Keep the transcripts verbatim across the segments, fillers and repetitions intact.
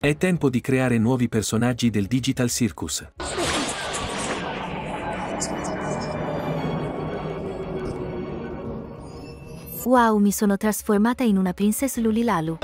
È tempo di creare nuovi personaggi del Digital Circus. Wow, mi sono trasformata in una Princess Lulilalu.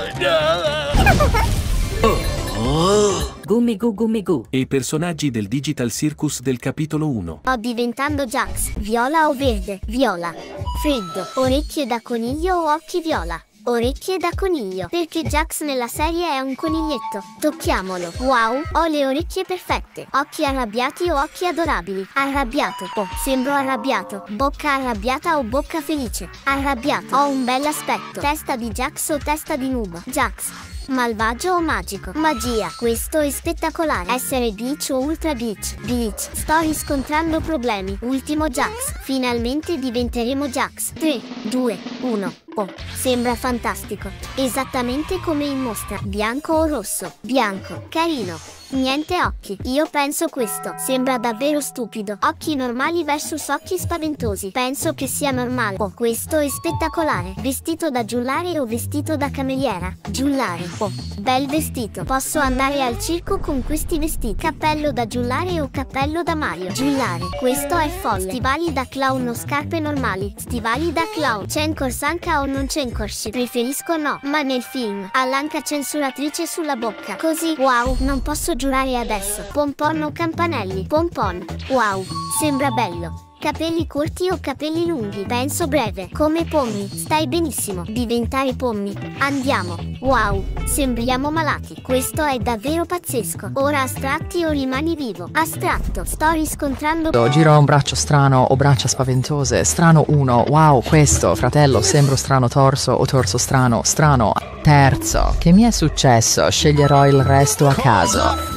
Gummi gu gummi gu. E i personaggi del Digital Circus del capitolo uno. Sto diventando Jax. Viola o verde? Viola. Freddo. Orecchie da coniglio o occhi viola? Orecchie da coniglio, perché Jax nella serie è un coniglietto. Tocchiamolo. Wow, ho le orecchie perfette. Occhi arrabbiati o occhi adorabili? Arrabbiato. Oh, sembro arrabbiato. Bocca arrabbiata o bocca felice? Arrabbiato. Ho un bel aspetto. Testa di Jax o testa di Noob? Jax. Malvagio o magico? Magia. Questo è spettacolare. Essere Beach o Ultra Beach? Beach. Sto riscontrando problemi. Ultimo Jax. Finalmente diventeremo Jax. tre, due, uno. Oh, sembra fantastico. Esattamente come in mostra. Bianco o rosso? Bianco. Carino. Niente occhi. Io penso questo. Sembra davvero stupido. Occhi normali versus occhi spaventosi. Penso che sia normale. Oh, questo è spettacolare. Vestito da giullare o vestito da cameriera? Giullare. Oh, bel vestito. Posso andare al circo con questi vestiti. Cappello da giullare o cappello da Mario? Giullare. Questo è folle. Stivali da clown o scarpe normali? Stivali da clown. C'è incorsanca o non c'è incorsi? Preferisco no. Ma nel film ha l'anca censuratrice sulla bocca. Così. Wow, non posso giurare adesso. Pompon o campanelli? Pompon. Wow, sembra bello. Capelli corti o capelli lunghi? Penso breve. Come pommi. Stai benissimo. Diventare pommi. Andiamo. Wow, sembriamo malati. Questo è davvero pazzesco. Ora astratti o rimani vivo? Astratto. Sto riscontrando... Giro un braccio strano o braccia spaventose. Strano uno. Wow, questo, fratello, sembro strano torso o torso strano. Strano. Terzo. Che mi è successo? Sceglierò il resto a caso.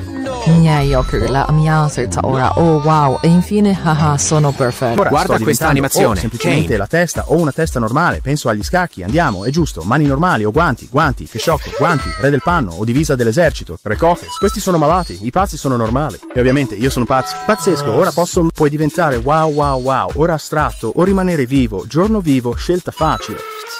I miei occhi, la mia testa ora, oh wow, e infine, haha, sono perfetto. Ora, guarda questa animazione. Oh, semplicemente Kane. La testa o una testa normale, penso agli scacchi, andiamo, è giusto, mani normali o guanti, guanti, che sciocco, guanti, re del panno o divisa dell'esercito, precofes, questi sono malati, i pazzi sono normali. E ovviamente io sono pazzo. Pazzesco, ora posso, puoi diventare wow wow wow, ora astratto o rimanere vivo, giorno vivo, scelta facile.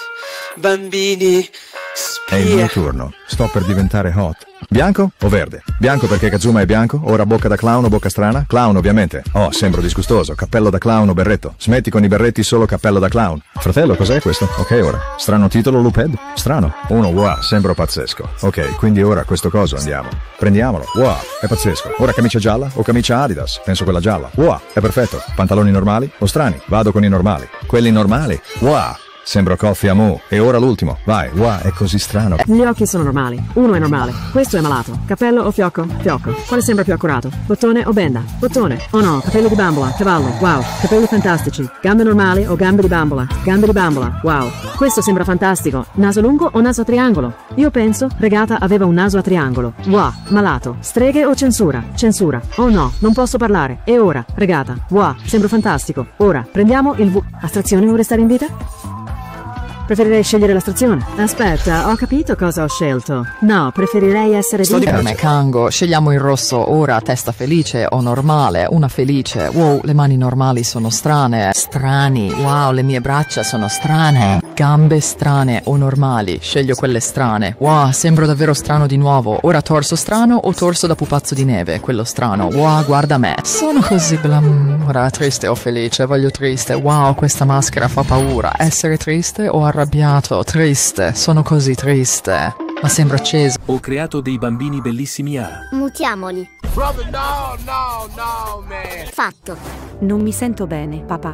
Bambini, è il mio turno, sto per diventare hot. Bianco o verde? Bianco perché Kazuma è bianco, ora bocca da clown o bocca strana? Clown ovviamente. Oh, sembro disgustoso, cappello da clown o berretto? Smetti con i berretti, solo cappello da clown. Fratello, cos'è questo? Ok ora. Strano titolo Luped? Strano. Uno, wow, sembro pazzesco. Ok, quindi ora questo coso andiamo. Prendiamolo. Wow, è pazzesco. Ora camicia gialla o camicia Adidas? Penso quella gialla. Wow, è perfetto. Pantaloni normali o strani? Vado con i normali. Quelli normali? Wow. Sembro Coffee Amu. E ora l'ultimo. Vai, wow, è così strano. Gli occhi sono normali. Uno è normale. Questo è malato. Cappello o fiocco? Fiocco. Quale sembra più accurato? Bottone o benda? Bottone. Oh no, capelli di bambola. Cavallo. Wow. Capelli fantastici. Gambe normali o gambe di bambola? Gambe di bambola. Wow. Questo sembra fantastico. Naso lungo o naso a triangolo? Io penso, Regata aveva un naso a triangolo. Wow. Malato. Streghe o censura? Censura. Oh no, non posso parlare. E ora, Regata. Wow. Sembra fantastico. Ora, prendiamo il V. Astrazione o restare in vita? Preferirei scegliere l'astrazione. Aspetta, ho capito cosa ho scelto. No, preferirei essere Sto di... Per me, Kango, scegliamo il rosso. Ora, testa felice o normale? Una felice. Wow, le mani normali sono strane. Strani. Wow, le mie braccia sono strane. Gambe strane o normali? Sceglio quelle strane. Wow, sembro davvero strano di nuovo. Ora torso strano o torso da pupazzo di neve? Quello strano. Wow, guarda me. Sono così blam... Ora, triste o felice? Voglio triste. Wow, questa maschera fa paura. Essere triste o arrabbiato? Triste. Sono così triste. Ma sembra acceso. Ho creato dei bambini bellissimi a... Mutiamoli. Brother, no, no, no, man. Fatto. Non mi sento bene, papà.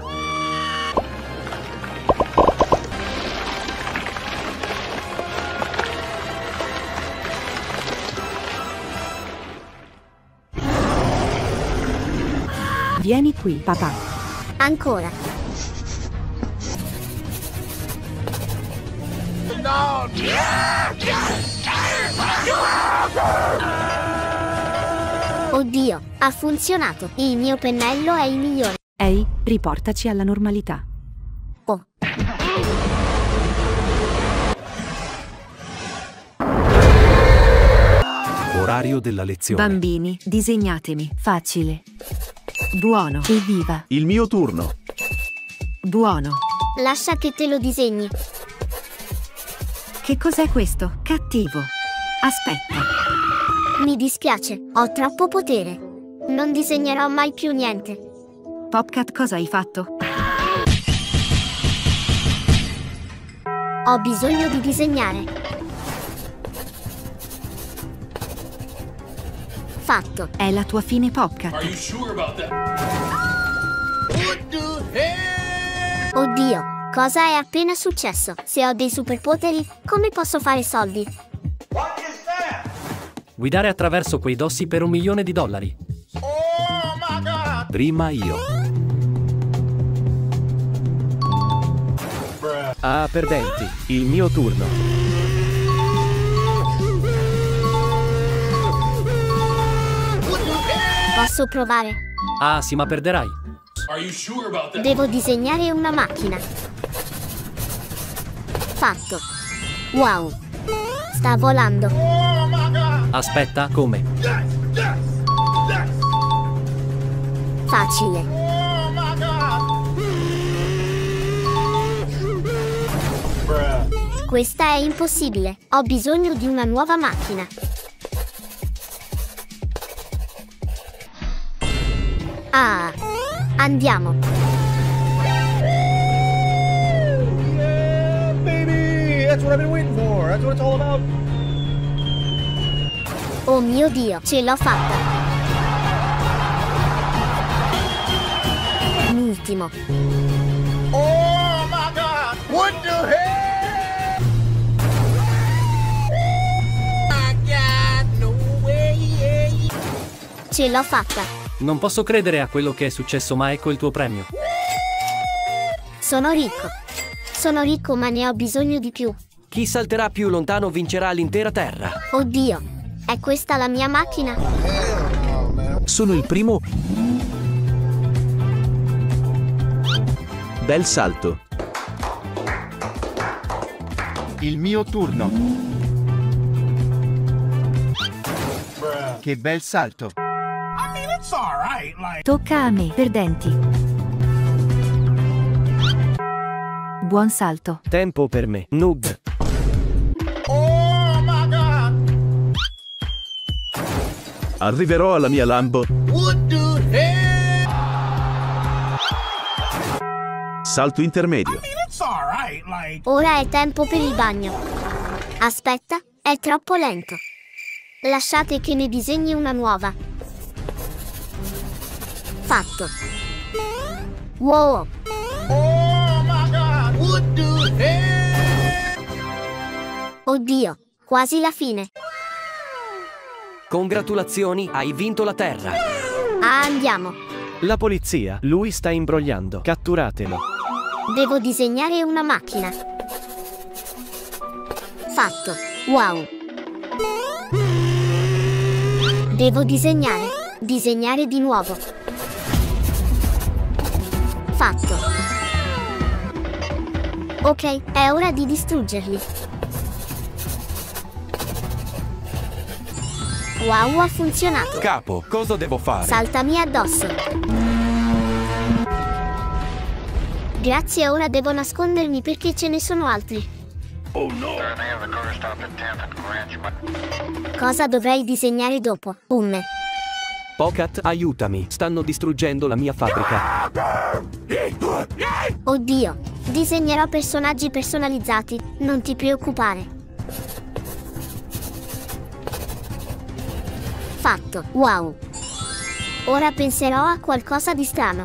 Vieni qui, papà. Ancora. No, Oddio, ha funzionato. Il mio pennello è il migliore. Ehi, riportaci alla normalità. Oh. Orario della lezione. Bambini, disegnatemi. Facile. Buono. Evviva. Il mio turno. Buono. Lascia che te lo disegni. Che cos'è questo? Cattivo. Aspetta. Mi dispiace, ho troppo potere. Non disegnerò mai più niente. Popcat, cosa hai fatto? Ho bisogno di disegnare. Fatto. È la tua fine, Popcat. Oddio, cosa è appena successo? Se ho dei superpoteri, come posso fare soldi? Guidare attraverso quei dossi per un milione di dollari. Prima io. Ah, perdenti, il mio turno. Posso provare? Ah, sì, ma perderai. Devo disegnare una macchina. Fatto. Wow. Sta volando. Aspetta, come? Facile. Questa è impossibile. Ho bisogno di una nuova macchina. Ah. Andiamo. Yeah, baby! That's what I've been waiting for. That's what it's all about. Oh mio Dio, ce l'ho fatta. L'ultimo. Oh my God! What the hell? My God, no way! Ce l'ho fatta. Non posso credere a quello che è successo, ma ecco il tuo premio. Sono ricco. Sono ricco, ma ne ho bisogno di più. Chi salterà più lontano vincerà l'intera terra. Oddio, è questa la mia macchina? Sono il primo. Bel salto. Il mio turno. Che bel salto. Tocca a me, perdenti. Buon salto. Tempo per me, noob. Oh my God! Arriverò alla mia Lambo. What the hell? Salto intermedio. It's alright, like. Ora è tempo per il bagno. Aspetta, è troppo lento. Lasciate che ne disegni una nuova. Fatto. Wow. Oh my God! What the hell? Oddio, quasi la fine. Congratulazioni, hai vinto la terra. Ah, andiamo. La polizia, lui sta imbrogliando. Catturatelo. Devo disegnare una macchina. Fatto. Wow. Devo disegnare. Disegnare di nuovo. Fatto. Ok, è ora di distruggerli. Wow, ha funzionato. Capo, cosa devo fare? Saltami addosso. Grazie, ora devo nascondermi perché ce ne sono altri. Oh no! Cosa dovrei disegnare dopo? Um. Pocat, aiutami. Stanno distruggendo la mia fabbrica. Oddio. Disegnerò personaggi personalizzati. Non ti preoccupare. Fatto. Wow. Ora penserò a qualcosa di strano.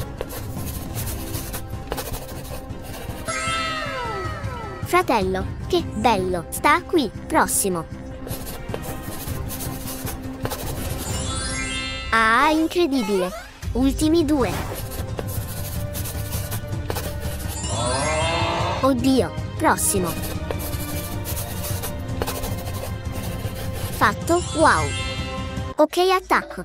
Fratello, che bello. Sta qui. Prossimo. Ah, incredibile. Ultimi due. Oddio, prossimo. Fatto, wow. Ok, attacco.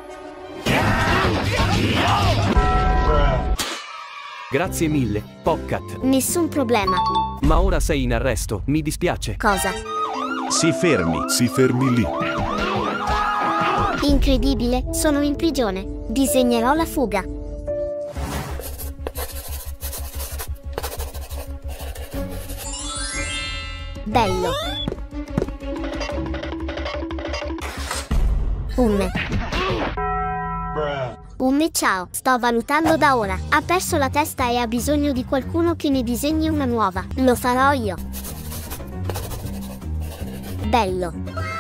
Grazie mille, Pocat. Nessun problema. Ma ora sei in arresto, mi dispiace. Cosa? Si fermi. Si fermi lì. Incredibile, sono in prigione. Disegnerò la fuga. Bello. Umme. Umme, ciao, sto valutando da ora. Ha perso la testa e ha bisogno di qualcuno che ne disegni una nuova. Lo farò io. Bello.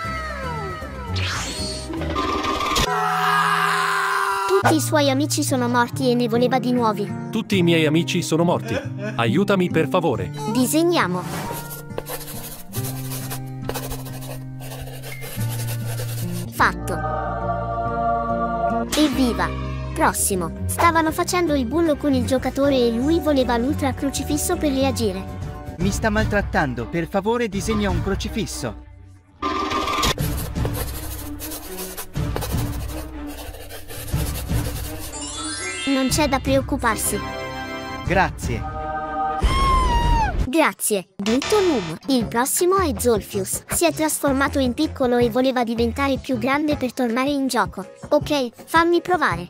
Tutti i suoi amici sono morti e ne voleva di nuovi. Tutti i miei amici sono morti. Aiutami per favore. Disegniamo. Fatto. Evviva. Prossimo. Stavano facendo il bullo con il giocatore e lui voleva l'ultra crocifisso per reagire. Mi sta maltrattando, per favore disegna un crocifisso. Non c'è da preoccuparsi. Grazie. Grazie, brutto Noob. Il prossimo è Zolfius. Si è trasformato in piccolo e voleva diventare più grande per tornare in gioco. Ok, fammi provare.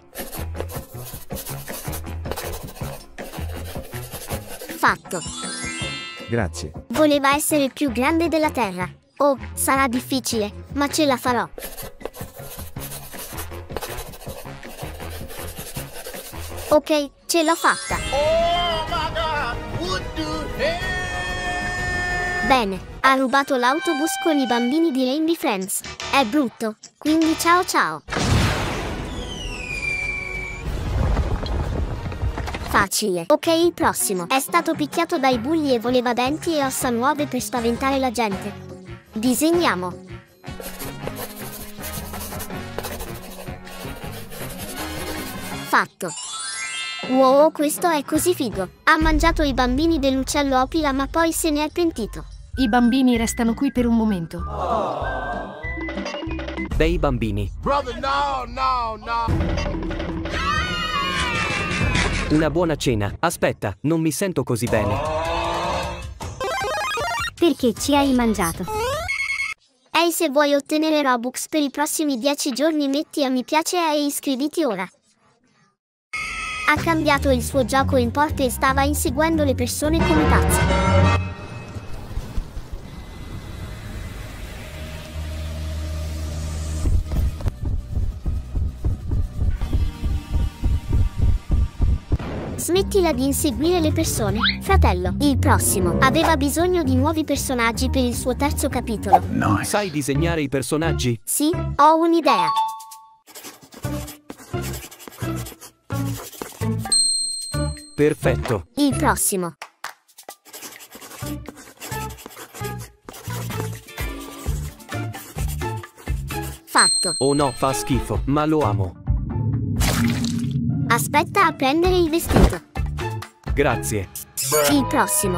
Fatto. Grazie. Voleva essere più grande della Terra. Oh, sarà difficile, ma ce la farò. Ok, ce l'ho fatta. Oh my God! What the hell? Bene, ha rubato l'autobus con i bambini di Rainbow Friends. È brutto, quindi ciao ciao. Facile. Ok, il prossimo. È stato picchiato dai bulli e voleva denti e ossa nuove per spaventare la gente. Disegniamo. Fatto. Wow, questo è così figo. Ha mangiato i bambini dell'uccello Opila ma poi se ne è pentito. I bambini restano qui per un momento. Dei bambini. Brother, no, no, no. Una buona cena. Aspetta, non mi sento così bene. Perché ci hai mangiato? Ehi, se vuoi ottenere Robux per i prossimi dieci giorni metti a mi piace e iscriviti ora. Ha cambiato il suo gioco in porte e stava inseguendo le persone come pazzo. Smettila di inseguire le persone, fratello. Il prossimo aveva bisogno di nuovi personaggi per il suo terzo capitolo. Nice. Sai disegnare i personaggi? Sì, ho un'idea. Perfetto. Il prossimo. Fatto. Oh no, fa schifo, ma lo amo. Aspetta a prendere il vestito. Grazie. Il prossimo.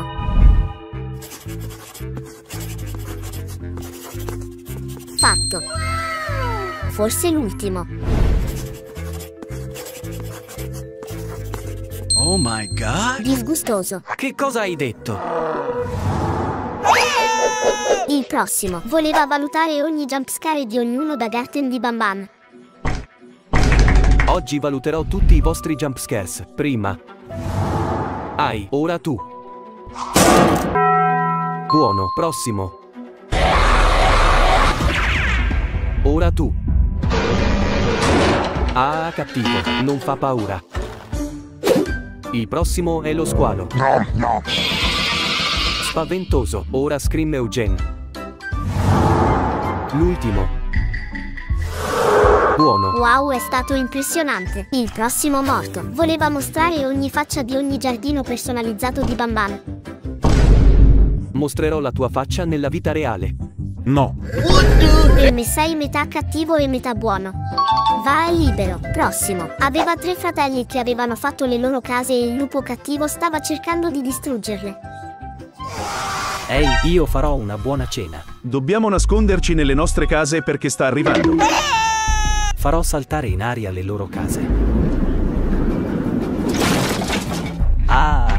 Fatto. Forse l'ultimo. Oh my God! Disgustoso. Che cosa hai detto? Il prossimo. Voleva valutare ogni jumpscare di ognuno da Garten di Bam Bam. Oggi valuterò tutti i vostri jumpscares. Prima. Ai, ora tu. Buono, prossimo. Ora tu. Ah, cattivo, non fa paura. Il prossimo è lo squalo. No, no. Spaventoso, ora Scream Eugene. L'ultimo. Buono. Wow, è stato impressionante. Il prossimo morto. Voleva mostrare ogni faccia di ogni giardino personalizzato di Bam Bam. Mostrerò la tua faccia nella vita reale. No. E me sei metà cattivo e metà buono. Va, è libero. Prossimo. Aveva tre fratelli che avevano fatto le loro case e il lupo cattivo stava cercando di distruggerle. Ehi, io farò una buona cena. Dobbiamo nasconderci nelle nostre case perché sta arrivando. Farò saltare in aria le loro case. Ah!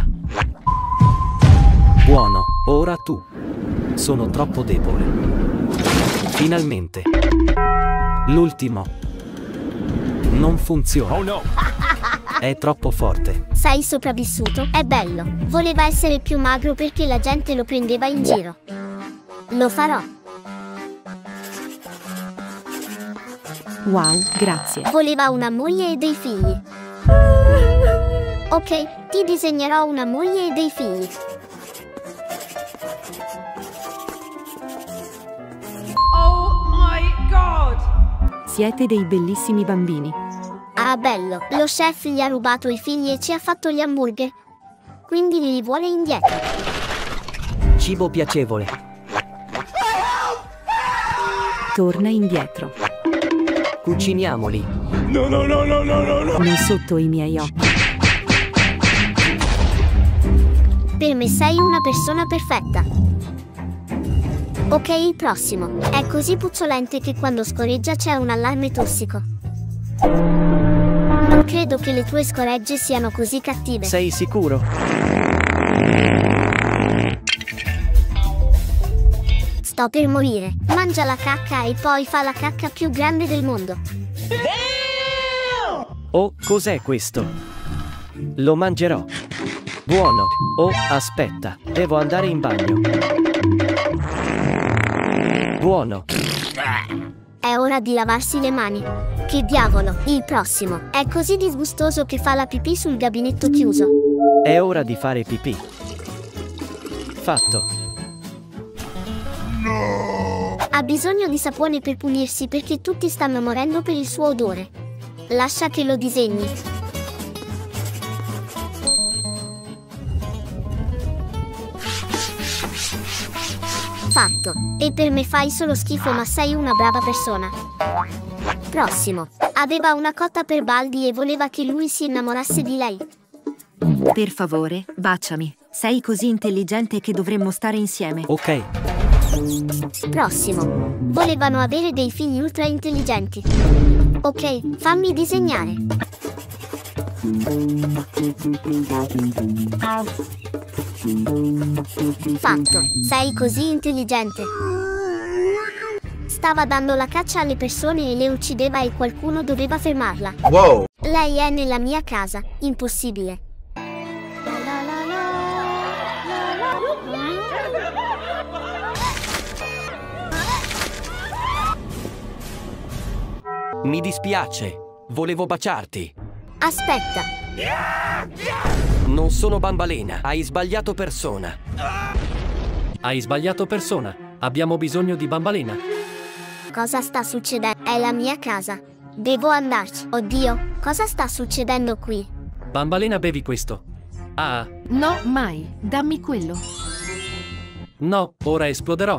Buono, ora tu. Sono troppo debole. Finalmente. L'ultimo. Non funziona. Oh no! È troppo forte. Sei sopravvissuto? È bello. Voleva essere più magro perché la gente lo prendeva in giro. Lo farò. Wow, grazie. Voleva una moglie e dei figli. Ok, ti disegnerò una moglie e dei figli. Oh my god! Siete dei bellissimi bambini. Ah, bello. Lo chef gli ha rubato i figli e ci ha fatto gli hamburger. Quindi li vuole indietro. Cibo piacevole. Torna indietro. Cuciniamoli. No, no, no, no, no, no, no. Non sotto i miei occhi. Per me sei una persona perfetta. Ok, il prossimo. È così puzzolente che quando scorreggia c'è un allarme tossico. Non credo che le tue scoregge siano così cattive. Sei sicuro? Sto per morire. Mangia la cacca e poi fa la cacca più grande del mondo. Oh, cos'è questo? Lo mangerò. Buono. Oh, aspetta. Devo andare in bagno. Buono. È ora di lavarsi le mani. Che diavolo, il prossimo. È così disgustoso che fa la pipì sul gabinetto chiuso. È ora di fare pipì. Fatto. Ha bisogno di sapone per pulirsi perché tutti stanno morendo per il suo odore. Lascia che lo disegni. Fatto. E per me fai solo schifo, ma sei una brava persona. Prossimo. Aveva una cotta per Baldi e voleva che lui si innamorasse di lei. Per favore, baciami. Sei così intelligente che dovremmo stare insieme. Ok. Prossimo. Volevano avere dei figli ultra intelligenti. Ok, fammi disegnare. Fatto. Sei così intelligente. Stava dando la caccia alle persone e le uccideva e qualcuno doveva fermarla. Wow. Lei è nella mia casa. Impossibile. Mi dispiace. Volevo baciarti. Aspetta. Non sono Bambalena. Hai sbagliato persona. Hai sbagliato persona. Abbiamo bisogno di Bambalena. Cosa sta succedendo? È la mia casa. Devo andarci. Oddio, cosa sta succedendo qui? Bambalena, bevi questo. Ah. No, mai. Dammi quello. No, ora esploderò.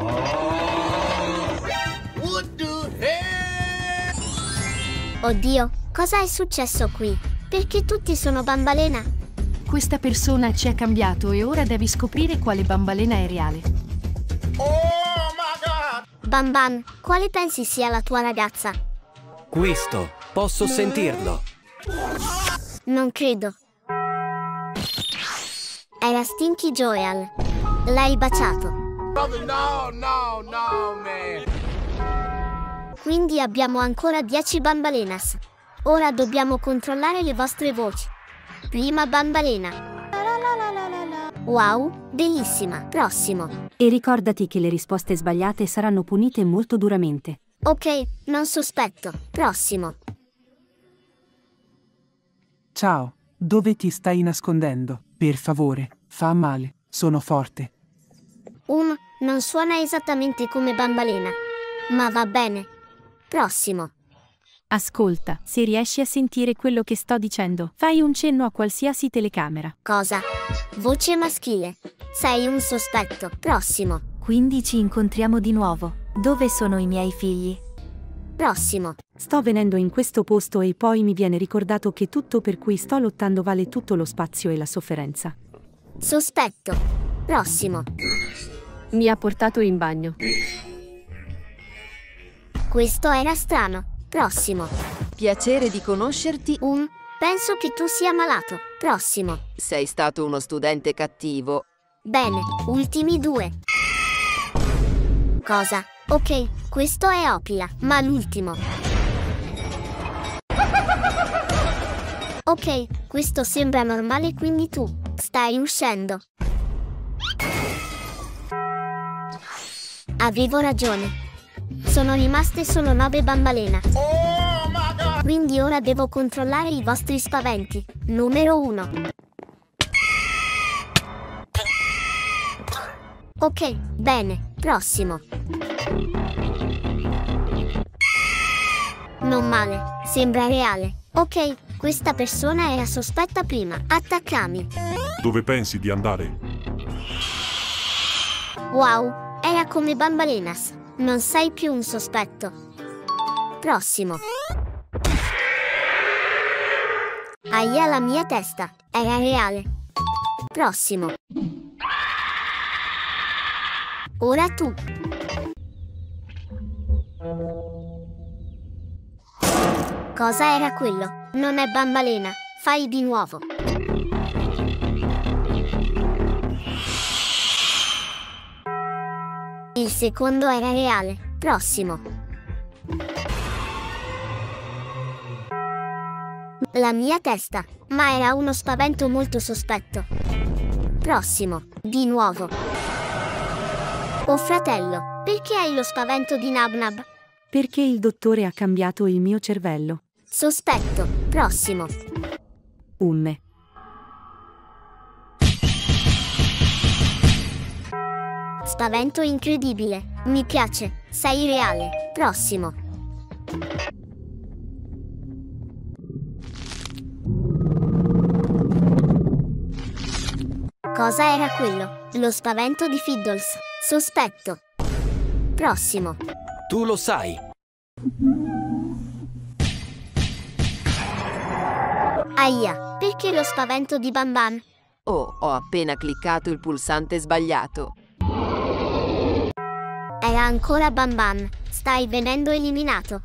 Oddio, cosa è successo qui? Perché tutti sono Bambalena? Questa persona ci ha cambiato e ora devi scoprire quale Bambalena è reale. Oh my god! Bamban, quale pensi sia la tua ragazza? Questo. Posso sentirlo. Non credo. Era Stinky Joel. L'hai baciato. Brother, no, no, no, man. Quindi abbiamo ancora dieci Bambalenas. Ora dobbiamo controllare le vostre voci. Prima Bambalena. Wow, bellissima. Prossimo. E ricordati che le risposte sbagliate saranno punite molto duramente. Ok, non sospetto. Prossimo. Ciao, dove ti stai nascondendo? Per favore, fa male, sono forte. Um, non suona esattamente come Bambalena. Ma va bene. Prossimo. Ascolta, se riesci a sentire quello che sto dicendo, fai un cenno a qualsiasi telecamera. Cosa? Voce maschile. Sei un sospetto. Prossimo. Quindi ci incontriamo di nuovo. Dove sono i miei figli? Prossimo. Sto venendo in questo posto e poi mi viene ricordato che tutto per cui sto lottando vale tutto lo spazio e la sofferenza. Sospetto. Prossimo. Mi ha portato in bagno. Questo era strano. Prossimo. Piacere di conoscerti. Um, penso che tu sia malato. Prossimo. Sei stato uno studente cattivo. Bene, ultimi due. Cosa? Ok, questo è Opila, ma l'ultimo. Ok, questo sembra normale, quindi tu stai uscendo. Avevo ragione. Sono rimaste solo nove bambalena. Quindi ora devo controllare i vostri spaventi. Numero uno. Ok, bene, prossimo. Non male, sembra reale. Ok, questa persona era sospetta prima. Attaccami. Dove pensi di andare? Wow, era come Bambalenas. Non sei più un sospetto. Prossimo. Aia la mia testa, era reale. Prossimo. Ora tu. Cosa era quello? Non è Bambalena, fai di nuovo. Il secondo era reale. Prossimo. La mia testa, ma era uno spavento molto sospetto. Prossimo, di nuovo. Oh fratello, perché hai lo spavento di Nabnab? Perché il dottore ha cambiato il mio cervello. Sospetto, prossimo. Umme. Spavento incredibile, mi piace, sei reale. Prossimo. Cosa era quello? Lo spavento di Fiddles. Sospetto. Prossimo. Tu lo sai. Aia, perché lo spavento di Bamban? Oh, ho appena cliccato il pulsante sbagliato. Era ancora Bamban. Stai venendo eliminato.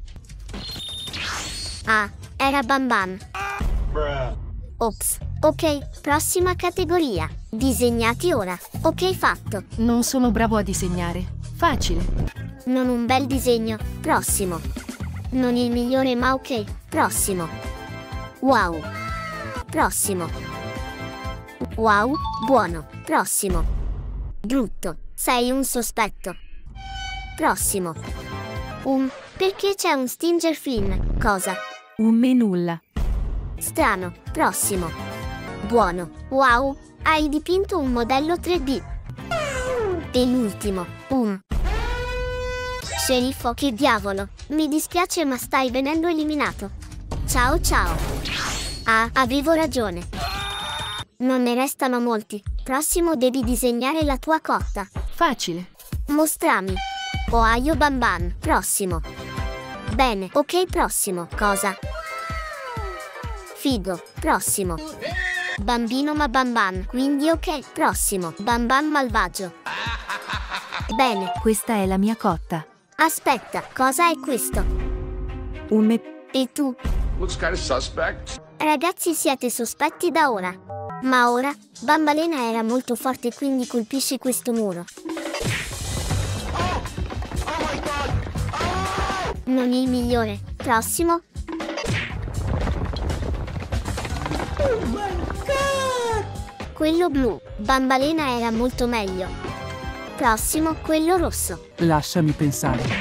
Ah, era Bamban. Ops. Ok, prossima categoria. Disegnati ora. Ok, fatto. Non sono bravo a disegnare. Facile. Non un bel disegno. Prossimo. Non il migliore ma ok. Prossimo. Wow. Prossimo. Wow, buono. Prossimo. Brutto. Sei un sospetto. Prossimo. Um, perché c'è un Stinger Flynn? Cosa? Un me nulla. Strano. Prossimo. Buono. Wow, hai dipinto un modello tre D. E l'ultimo. Um. Sceriffo, che diavolo. Mi dispiace ma stai venendo eliminato. Ciao ciao. Ah, avevo ragione. Non ne restano molti. Prossimo devi disegnare la tua cotta. Facile. Mostrami. Ohio Bamban. Prossimo. Bene, ok, prossimo. Cosa? Figo. Prossimo. Bambino ma Bamban. Quindi ok, prossimo. Bamban malvagio. Bene. Questa è la mia cotta. Aspetta, cosa è questo? Un me... E tu? Looks kind of suspect. Ragazzi, siete sospetti da ora. Ma ora, Bambalena era molto forte, quindi colpisci questo muro. Non il migliore. Prossimo. Quello blu. Bambalena era molto meglio. Prossimo, quello rosso. Lasciami pensare.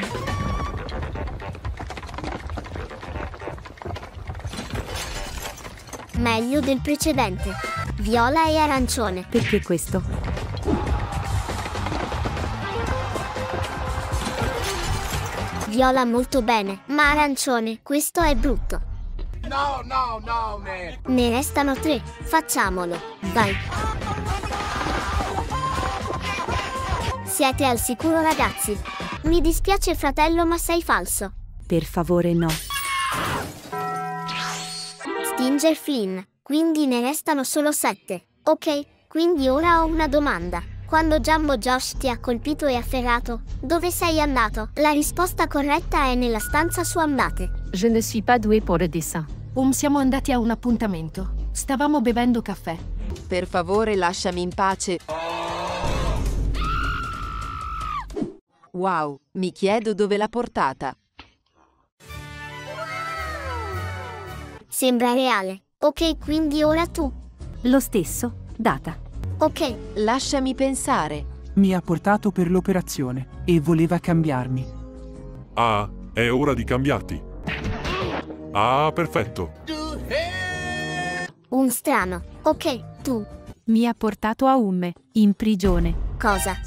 Meglio del precedente. Viola e arancione. Perché questo? Viola molto bene, ma arancione, questo è brutto. No, no, no, man. Ne restano tre, facciamolo, vai. Siete al sicuro ragazzi? Mi dispiace fratello ma sei falso. Per favore no. Stinger Flynn, quindi ne restano solo sette. Ok, quindi ora ho una domanda. Quando Jumbo Josh ti ha colpito e afferrato, dove sei andato? La risposta corretta è nella stanza su Ambate. Je ne suis pas doué pour le dessin. Um, siamo andati a un appuntamento. Stavamo bevendo caffè. Per favore lasciami in pace. Wow, mi chiedo dove l'ha portata. Sembra reale. Ok, quindi ora tu. Lo stesso, data. Ok. Lasciami pensare. Mi ha portato per l'operazione e voleva cambiarmi. Ah, è ora di cambiarti. Ah, perfetto. Un strano. Ok, tu. Mi ha portato a Umme, in prigione. Cosa?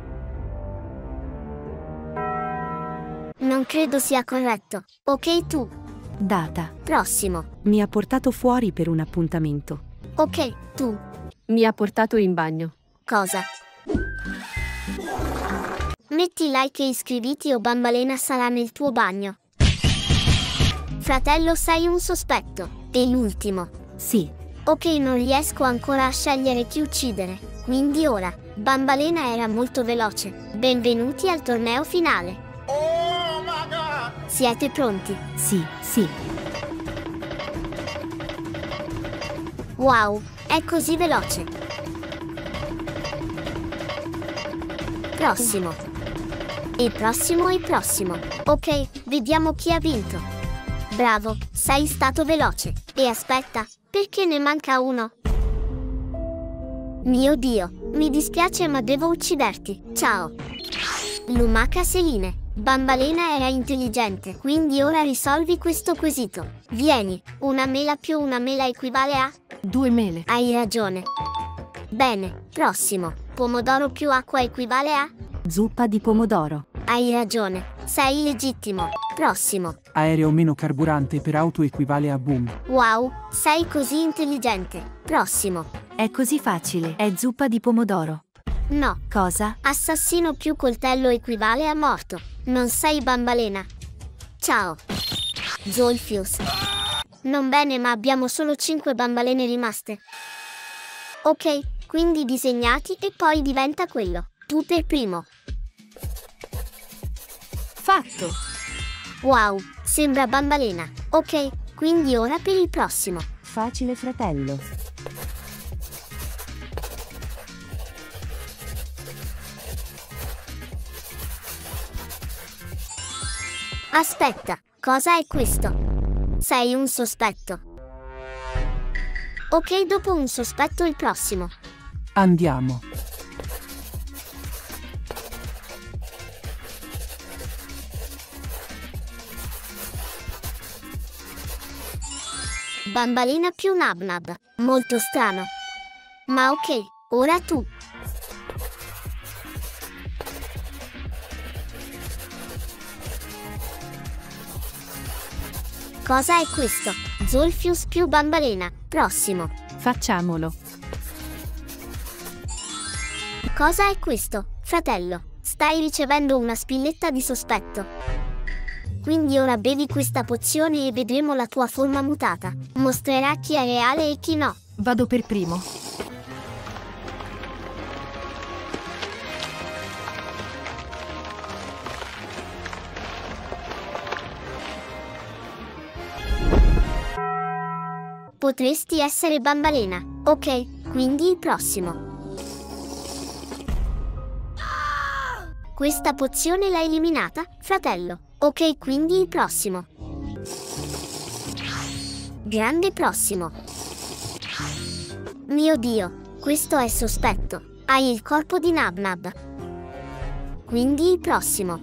Non credo sia corretto. Ok, tu. Data. Prossimo. Mi ha portato fuori per un appuntamento. Ok, tu. Mi ha portato in bagno. Cosa? Metti like e iscriviti o Bambalena sarà nel tuo bagno. Fratello, sei un sospetto. E l'ultimo. Sì. Ok, non riesco ancora a scegliere chi uccidere. Quindi ora, Bambalena era molto veloce. Benvenuti al torneo finale. Oh my God! Siete pronti? Sì, sì. Wow, è così veloce. Prossimo. E prossimo e prossimo. Ok, vediamo chi ha vinto. Bravo, sei stato veloce. E aspetta, perché ne manca uno? Mio Dio, mi dispiace ma devo ucciderti. Ciao. Lumaca Seline. Bambalena era intelligente, quindi ora risolvi questo quesito. Vieni, una mela più una mela equivale a? Due mele. Hai ragione. Bene, prossimo. Pomodoro più acqua equivale a? Zuppa di pomodoro. Hai ragione, sei legittimo. Prossimo. Aereo meno carburante per auto equivale a boom. Wow, sei così intelligente. Prossimo. È così facile, è zuppa di pomodoro. No. Cosa? Assassino più coltello equivale a morto. Non sei Bambalena. Ciao. Zolfius. Non bene, ma abbiamo solo cinque bambalene rimaste. Ok, quindi disegnati e poi diventa quello. Tu per primo. Fatto. Wow, sembra Bambalena. Ok, quindi ora per il prossimo. Facile, fratello. Aspetta, cosa è questo? Sei un sospetto. Ok, dopo un sospetto il prossimo. Andiamo. Bambalena più Nabnab. Molto strano. Ma ok, ora tu. Cosa è questo? Zolfius più Bambalena. Prossimo. Facciamolo. Cosa è questo, fratello? Stai ricevendo una spilletta di sospetto. Quindi ora bevi questa pozione e vedremo la tua forma mutata. Mostrerà chi è reale e chi no. Vado per primo. Potresti essere Bambalena. Ok, quindi il prossimo. Questa pozione l'hai eliminata, fratello. Ok, quindi il prossimo. Grande prossimo. Mio Dio, questo è sospetto. Hai il corpo di Nabnab. Quindi il prossimo.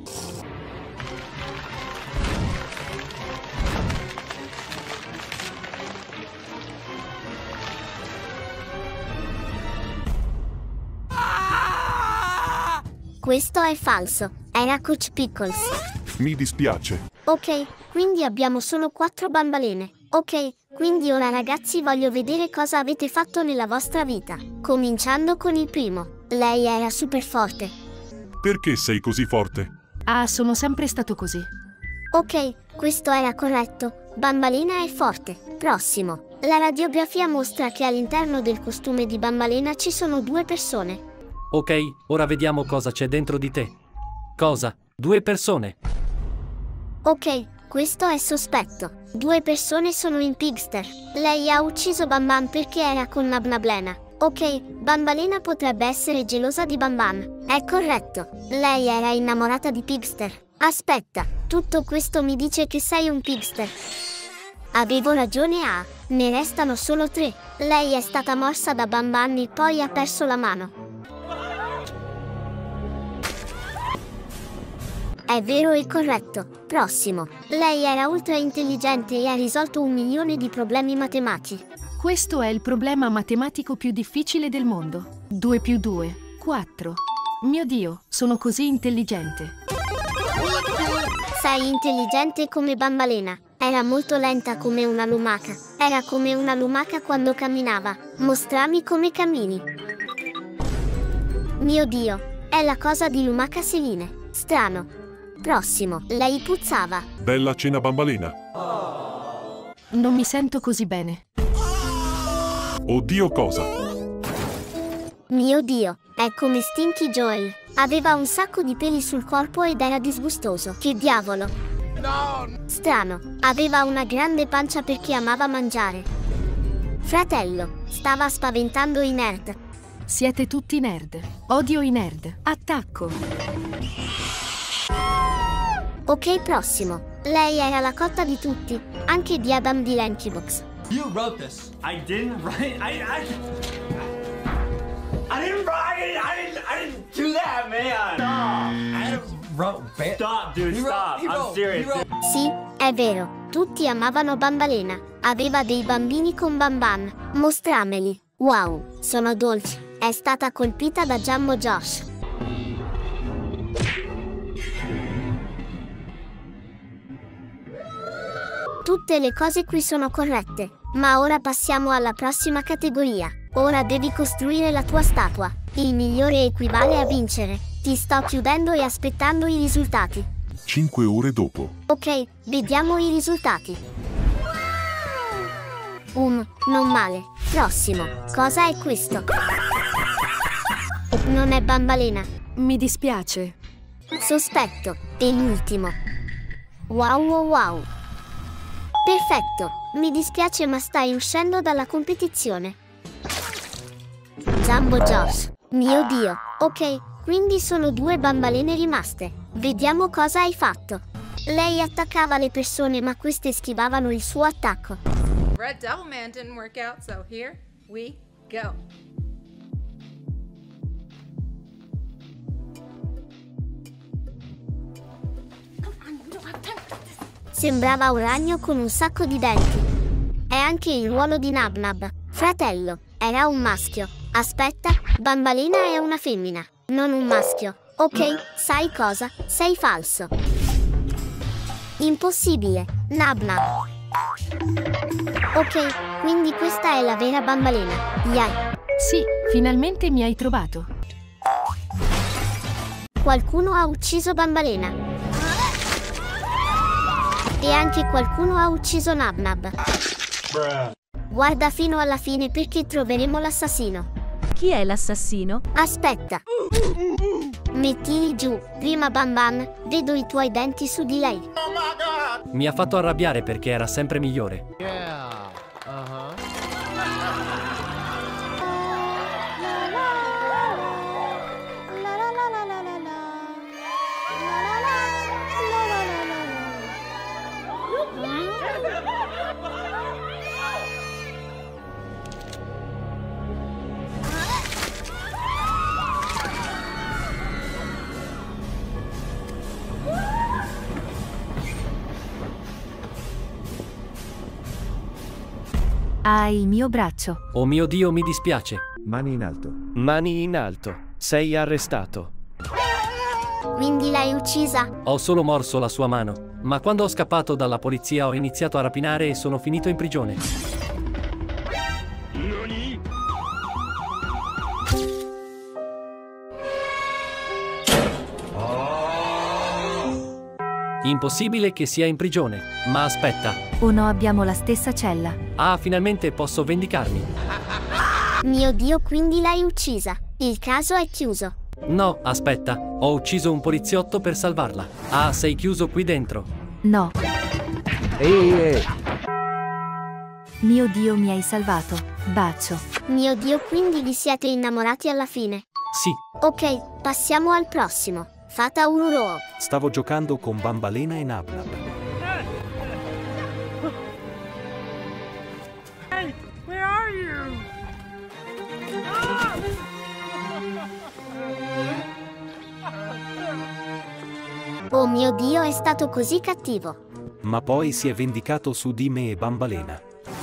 Questo è falso. Era Coach Pickles. Mi dispiace. Ok, quindi abbiamo solo quattro bambalene. Ok, quindi ora ragazzi voglio vedere cosa avete fatto nella vostra vita. Cominciando con il primo. Lei era super forte. Perché sei così forte? Ah, sono sempre stato così. Ok, questo era corretto. Bambalena è forte. Prossimo. La radiografia mostra che all'interno del costume di Bambalena ci sono due persone. Ok, ora vediamo cosa c'è dentro di te. Cosa? Due persone. Ok, questo è sospetto. Due persone sono in Pigster. Lei ha ucciso Bam perché era con Nabnablena. Ok, Bambalena potrebbe essere gelosa di Bam Bam. È corretto. Lei era innamorata di Pigster. Aspetta, tutto questo mi dice che sei un Pigster. Avevo ragione A. Ne restano solo tre. Lei è stata morsa da Bam Bam e poi ha perso la mano. è vero e corretto. Prossimo. Lei era ultra intelligente e ha risolto un milione di problemi matematici. Questo è il problema matematico più difficile del mondo. due più due, quattro. Mio Dio, sono così intelligente. Sei intelligente come Bambalena. Era molto lenta come una lumaca. Era come una lumaca quando camminava. Mostrami come cammini. Mio Dio, è la cosa di lumaca Seline. Strano. Prossimo. Lei puzzava. Bella cena Bambalena. Non mi sento così bene. Oddio cosa? Mio Dio, è come Stinky Joel. Aveva un sacco di peli sul corpo ed era disgustoso. Che diavolo? No! Strano, aveva una grande pancia perché amava mangiare. Fratello, stava spaventando i nerd. Siete tutti nerd. Odio i nerd. Attacco. Ok, prossimo. Lei era la cotta di tutti, anche di Adam di Lankybox. You wrote this. I didn't write. I. I. I didn't write it. I didn't. I didn't do that, man. Stop. I wrote. Stop, dude. Stop. I'm serious. Sì, è vero. Tutti amavano Bambalena. Aveva dei bambini con Bamban. Mostrameli. Wow, sono dolci. È stata colpita da Jumbo Josh. Tutte le cose qui sono corrette, ma ora passiamo alla prossima categoria. Ora devi costruire la tua statua. Il migliore equivale a vincere. Ti sto chiudendo e aspettando i risultati. Cinque ore dopo. Ok, vediamo i risultati. Um, non male. Prossimo. Cosa è questo? Non è Bambalena. Mi dispiace. Sospetto. E l'ultimo. Wow wow wow. Perfetto, mi dispiace ma stai uscendo dalla competizione. Jumbo Josh, mio Dio. Ok, quindi sono due bambalene rimaste. Vediamo cosa hai fatto. Lei attaccava le persone ma queste schivavano il suo attacco. Red Devilman didn't work out, so here we go. Sembrava un ragno con un sacco di denti. È anche il ruolo di Nabnab. Fratello, era un maschio. Aspetta, Bambalena è una femmina, non un maschio. Ok, sai cosa? Sei falso. Impossibile, Nabnab. Ok, quindi questa è la vera Bambalena. Yay. Sì, finalmente mi hai trovato. Qualcuno ha ucciso Bambalena. E anche qualcuno ha ucciso Nabnab. Guarda fino alla fine perché troveremo l'assassino. Chi è l'assassino? Aspetta. Mettili giù. Prima Bamban, vedo i tuoi denti su di lei. Mi ha fatto arrabbiare perché era sempre migliore. Yeah. Uh-huh. Hai il mio braccio. Oh mio Dio, mi dispiace. Mani in alto. Mani in alto. Sei arrestato. Quindi l'hai uccisa? Ho solo morso la sua mano, ma quando ho scappato dalla polizia ho iniziato a rapinare e sono finito in prigione. Impossibile che sia in prigione, ma aspetta. O no, abbiamo la stessa cella. Ah, finalmente posso vendicarmi. Mio Dio, quindi l'hai uccisa. Il caso è chiuso. No, aspetta, ho ucciso un poliziotto per salvarla. Ah, sei chiuso qui dentro. No. Ehi, ehi. Mio Dio, mi hai salvato. Bacio. Mio Dio, quindi vi siete innamorati alla fine? Sì. Ok, passiamo al prossimo. Fata Ururo. Stavo giocando con Bambalena e Nabnab. Hey, where are you? Oh mio Dio, è stato così cattivo. Ma poi si è vendicato su di me e Bambalena.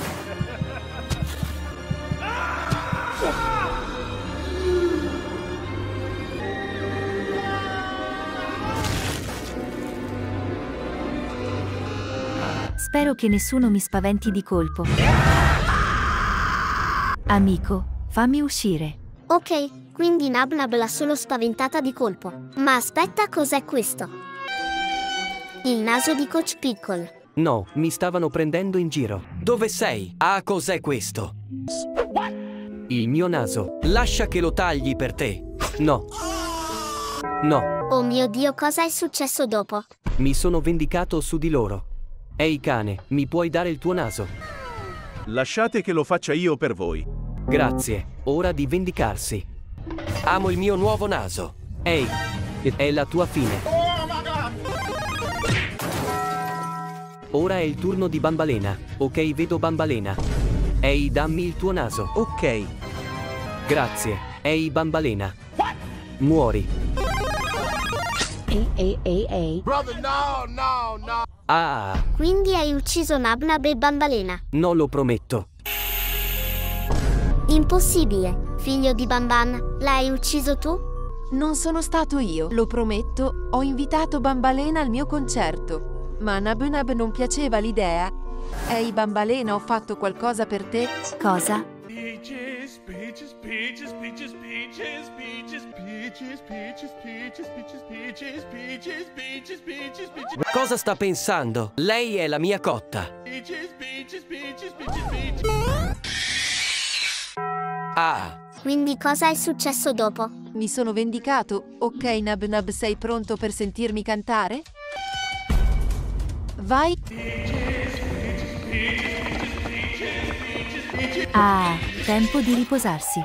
Spero che nessuno mi spaventi di colpo. Amico, fammi uscire. Ok, quindi Nabnab l'ha solo spaventata di colpo. Ma aspetta, cos'è questo? Il naso di Coach Pickle. No, mi stavano prendendo in giro. Dove sei? Ah, cos'è questo? Il mio naso. Lascia che lo tagli per te. No. No. Oh mio Dio, cosa è successo dopo? Mi sono vendicato su di loro. Ehi cane, mi puoi dare il tuo naso? Lasciate che lo faccia io per voi. Grazie, ora di vendicarsi. Amo il mio nuovo naso. Ehi, è la tua fine. Ora è il turno di Bambalena. Ok, vedo Bambalena. Ehi, dammi il tuo naso. Ok. Grazie. Ehi, Bambalena. Muori. Ehi, ehi, ehi, ehi. Brother, no, no, no. Ah, Quindi hai ucciso Nabnab e Bambalena. non lo prometto. Impossibile. Figlio di Bamban, l'hai ucciso tu? Non sono stato io, lo prometto. Ho invitato Bambalena al mio concerto. Ma a Nabnab non piaceva l'idea. Ehi Bambalena, ho fatto qualcosa per te? Cosa? Peaches, peaches, peaches, peaches, peaches, peaches, peaches, peaches, peaches, peaches, peaches, peaches, peaches, peaches, peaches. Cosa sta pensando? Lei è la mia cotta. Peaches, peaches, peaches, peaches, peaches. Ah, Quindi cosa è successo dopo? Mi sono vendicato. Ok Nabnab, sei pronto per sentirmi cantare? Vai. Ah, tempo di riposarsi.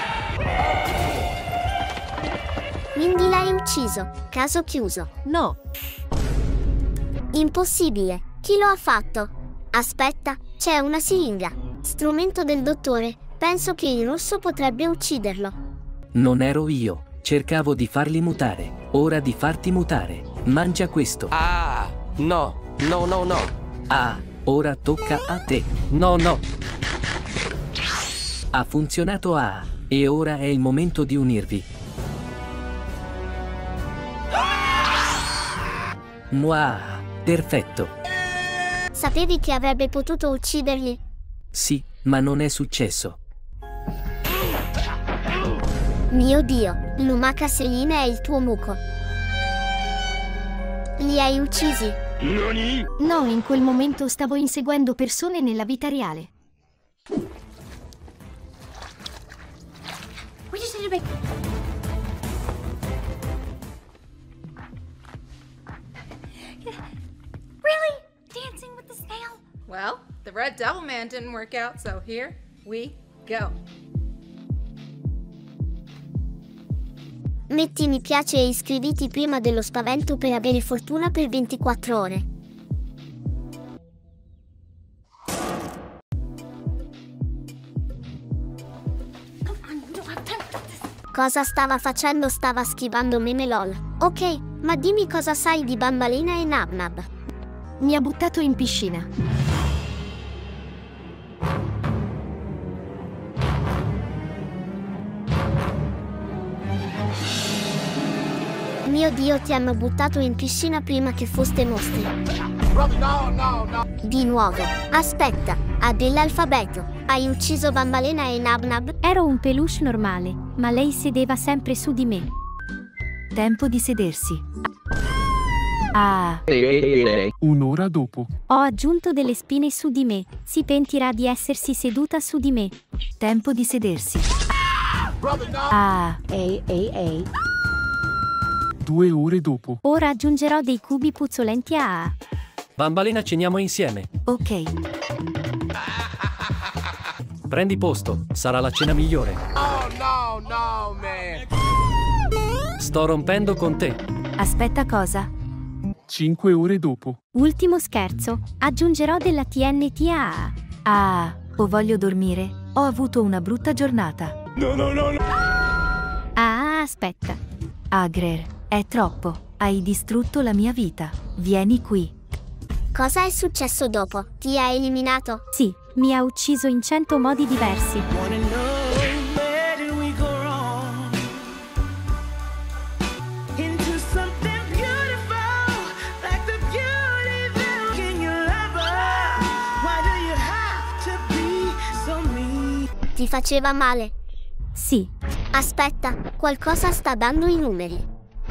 Quindi l'hai ucciso. Caso chiuso. No. Impossibile. Chi lo ha fatto? Aspetta, c'è una siringa. Strumento del dottore. Penso che il rosso potrebbe ucciderlo. Non ero io. Cercavo di farli mutare. Ora di farti mutare. Mangia questo. ah, no, no, no, no. Ah, ora tocca a te. No, no. Ha funzionato A. E ora è il momento di unirvi. Mua, perfetto. Sapevi che avrebbe potuto ucciderli? Sì, ma non è successo. Mio Dio, Lumaka Selina è il tuo muco. Li hai uccisi? No, in quel momento stavo inseguendo persone nella vita reale. We just need to make... Really? Dancing with the snail? Well, the Red Devil Man didn't work out, so here we go. Metti mi piace e iscriviti prima dello spavento per avere fortuna per ventiquattro ore. Cosa stava facendo? Stava schivando meme lol. Ok, ma dimmi cosa sai di Bambalena e Nabnab. Mi ha buttato in piscina. Mio Dio, ti hanno buttato in piscina prima che foste mostri. Brother, no, no, no. Di nuovo. Aspetta, ha dell'alfabeto. Hai ucciso Bambalena e Nabnab? Ero un peluche normale, ma lei sedeva sempre su di me. Tempo di sedersi. Ah. Un'ora dopo. Ho aggiunto delle spine su di me. Si pentirà di essersi seduta su di me. Tempo di sedersi. Brother, no. Ah. Ehi, ehi, ehi. Due ore dopo. Ora aggiungerò dei cubi puzzolenti a A. Bambalena, ceniamo insieme. Ok. Prendi posto, sarà la cena migliore. Oh, no, no, man. Sto rompendo con te. Aspetta, cosa? Cinque ore dopo. Ultimo scherzo. Aggiungerò della T N T a A. Ah, o voglio dormire. Ho avuto una brutta giornata. No, no, no, no. Ah, aspetta. Agrer, è troppo. Hai distrutto la mia vita. Vieni qui. Cosa è successo dopo? Ti ha eliminato? Sì, mi ha ucciso in cento modi diversi. Ti faceva male? Sì. Aspetta, qualcosa sta dando i numeri.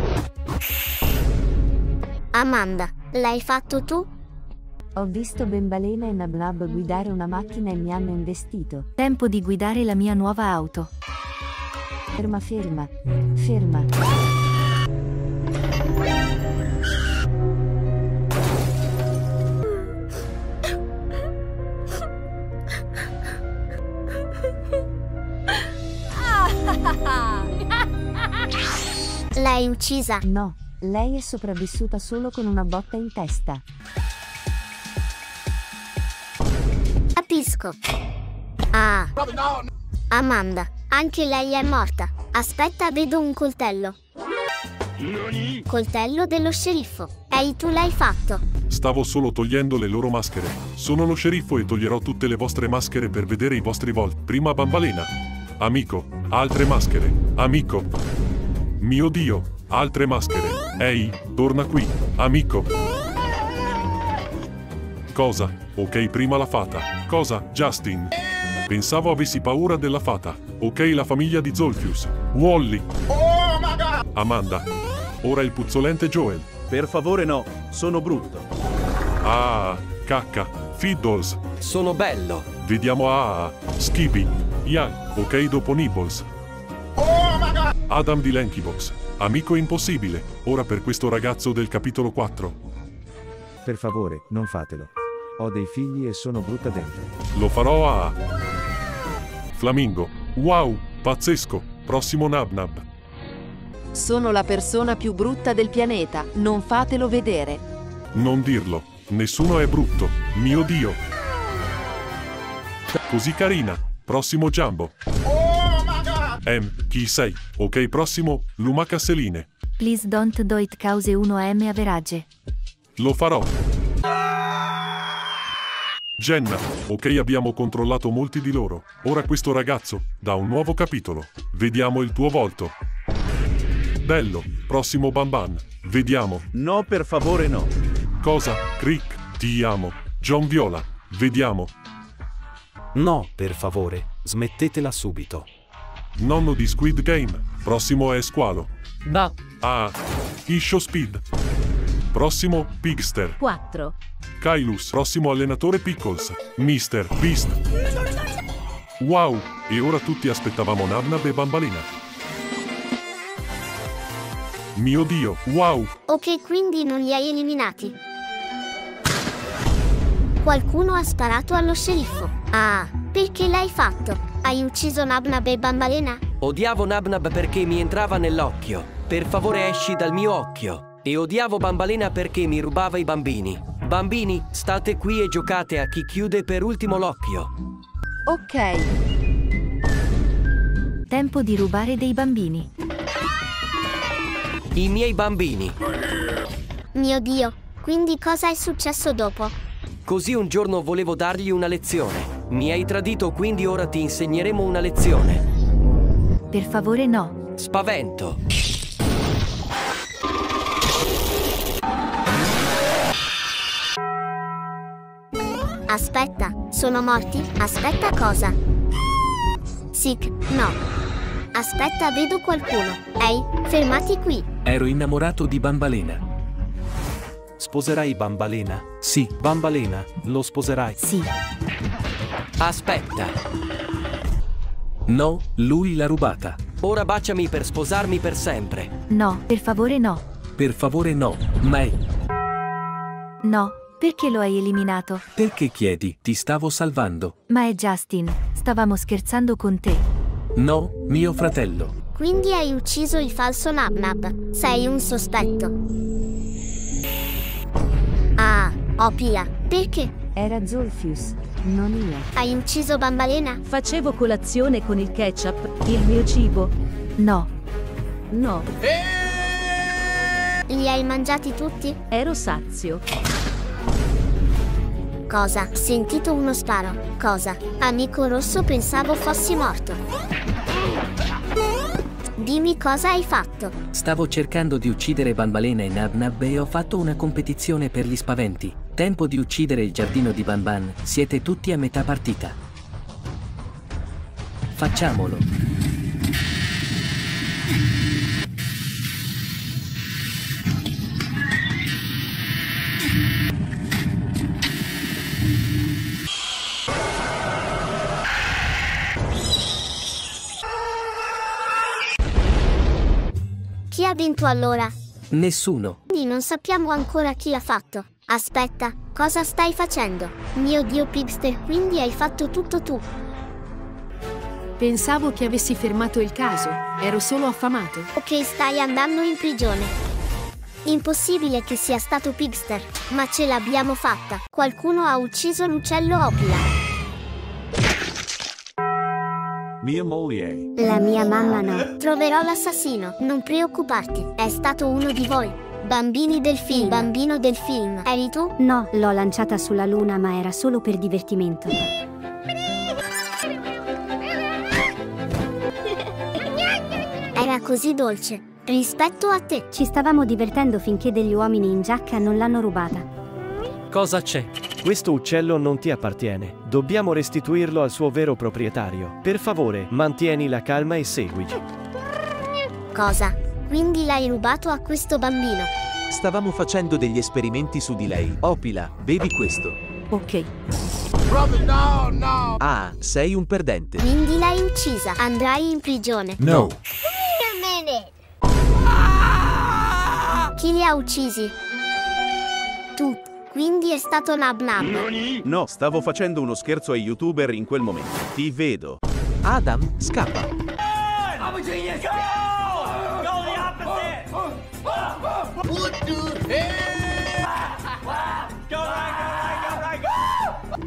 Amanda, l'hai fatto tu? Ho visto Bambalena e Nabnab guidare una macchina e mi hanno investito. Tempo di guidare la mia nuova auto. Ferma, ferma, ferma. L'hai uccisa? No, lei è sopravvissuta solo con una botta in testa. Capisco. Ah. Amanda, anche lei è morta. Aspetta, vedo un coltello. Coltello dello sceriffo. Ehi, tu l'hai fatto. Stavo solo togliendo le loro maschere. Sono lo sceriffo e toglierò tutte le vostre maschere per vedere i vostri volti. Prima Bambalena. Amico, altre maschere. Amico. Mio Dio, altre maschere. Ehi, torna qui. Amico. Cosa? Ok, prima la fata. Cosa? Justin. Pensavo avessi paura della fata. Ok, la famiglia di Zolfius. Wally. Amanda. Ora il puzzolente Joel. Per favore no, sono brutto. Ah, cacca. Fiddles. Sono bello. Vediamo a Skippy. Yeah, ok, dopo Nibbles. Adam di Lankybox. Amico impossibile. Ora per questo ragazzo del capitolo quattro. Per favore, non fatelo. Ho dei figli e sono brutta dentro. Lo farò a Flamingo. Wow, pazzesco. Prossimo Nabnab. Sono la persona più brutta del pianeta, non fatelo vedere. Non dirlo. Nessuno è brutto. Mio Dio. Così carina. Prossimo Jumbo. M, chi sei? Ok, prossimo, Lumaca Seline. Please don't do it cause uno M average. Lo farò. Jenna. Ok, abbiamo controllato molti di loro. Ora questo ragazzo, da un nuovo capitolo. Vediamo il tuo volto. Bello. Prossimo Bamban. Vediamo. No, per favore no. Cosa? Crick. Ti amo. John Viola. Vediamo. No, per favore, smettetela subito. Nonno di Squid Game. Prossimo è Squalo. No. Ah. Isho Speed. Prossimo Pigster. quattro. Kylus. Prossimo allenatore Pickles. mister Beast. Wow. E ora tutti aspettavamo Nabnab e Bambalena. Mio Dio. Wow. Ok, quindi non li hai eliminati. Qualcuno ha sparato allo sceriffo. Ah, perché l'hai fatto? Hai ucciso Nabnab e Bambalena? Odiavo Nabnab perché mi entrava nell'occhio. Per favore esci dal mio occhio. E odiavo Bambalena perché mi rubava i bambini. Bambini, state qui e giocate a chi chiude per ultimo l'occhio. Ok. Tempo di rubare dei bambini. I miei bambini. Mio Dio, quindi cosa è successo dopo? Così un giorno volevo dargli una lezione. Mi hai tradito, quindi ora ti insegneremo una lezione. Per favore no. Spavento. Aspetta, sono morti? Aspetta, cosa? Sick, no. Aspetta, vedo qualcuno. Ehi, fermati qui. Ero innamorato di Bambalena. Sposerai Bambalena? Sì. Bambalena, lo sposerai? Sì. Aspetta. No, lui l'ha rubata. Ora baciami per sposarmi per sempre. No, per favore no. Per favore no, mai. No, perché lo hai eliminato? Perché chiedi? Ti stavo salvando. Ma è Justin, stavamo scherzando con te. No, mio fratello. Quindi hai ucciso il falso Nabnab. Sei un sospetto. Ah, Opia, perché? Era Zolfius, non io. Hai ucciso Bambalena? Facevo colazione con il ketchup, il mio cibo. No. No. Li hai mangiati tutti? Ero sazio. Cosa? Sentito uno sparo. Cosa? Amico rosso, pensavo fossi morto. Dimmi cosa hai fatto. Stavo cercando di uccidere Bambalena e Nab Nab e ho fatto una competizione per gli spaventi. Tempo di uccidere il giardino di Banban. Siete tutti a metà partita. Facciamolo. Chi ha vinto allora? Nessuno. Quindi non sappiamo ancora chi l'ha fatto. Aspetta, cosa stai facendo? Mio Dio, Pigster, quindi hai fatto tutto tu. Pensavo che avessi fermato il caso. Ero solo affamato. Ok, stai andando in prigione. Impossibile che sia stato Pigster, ma ce l'abbiamo fatta. Qualcuno ha ucciso l'uccello Opila. Mia moglie. La mia mamma no. Troverò l'assassino. Non preoccuparti, è stato uno di voi. Bambini del film. Bambino del film. Eri tu? No, l'ho lanciata sulla luna, ma era solo per divertimento. Era così dolce. Rispetto a te. Ci stavamo divertendo finché degli uomini in giacca non l'hanno rubata. Cosa c'è? Questo uccello non ti appartiene. Dobbiamo restituirlo al suo vero proprietario. Per favore, mantieni la calma e seguici. Cosa? Quindi l'hai rubato a questo bambino? Stavamo facendo degli esperimenti su di lei. Opila, bevi questo. Ok. Brother, no, no. Ah, sei un perdente. Quindi l'hai uccisa. Andrai in prigione. No. Wait a minute. Chi li ha uccisi? Tu. Quindi è stato Nab Nab. No, stavo facendo uno scherzo ai youtuber in quel momento. Ti vedo. Adam, scappa. I'm a genius! Go! Go the opposite! What the hell? Go right, go right, go right, go!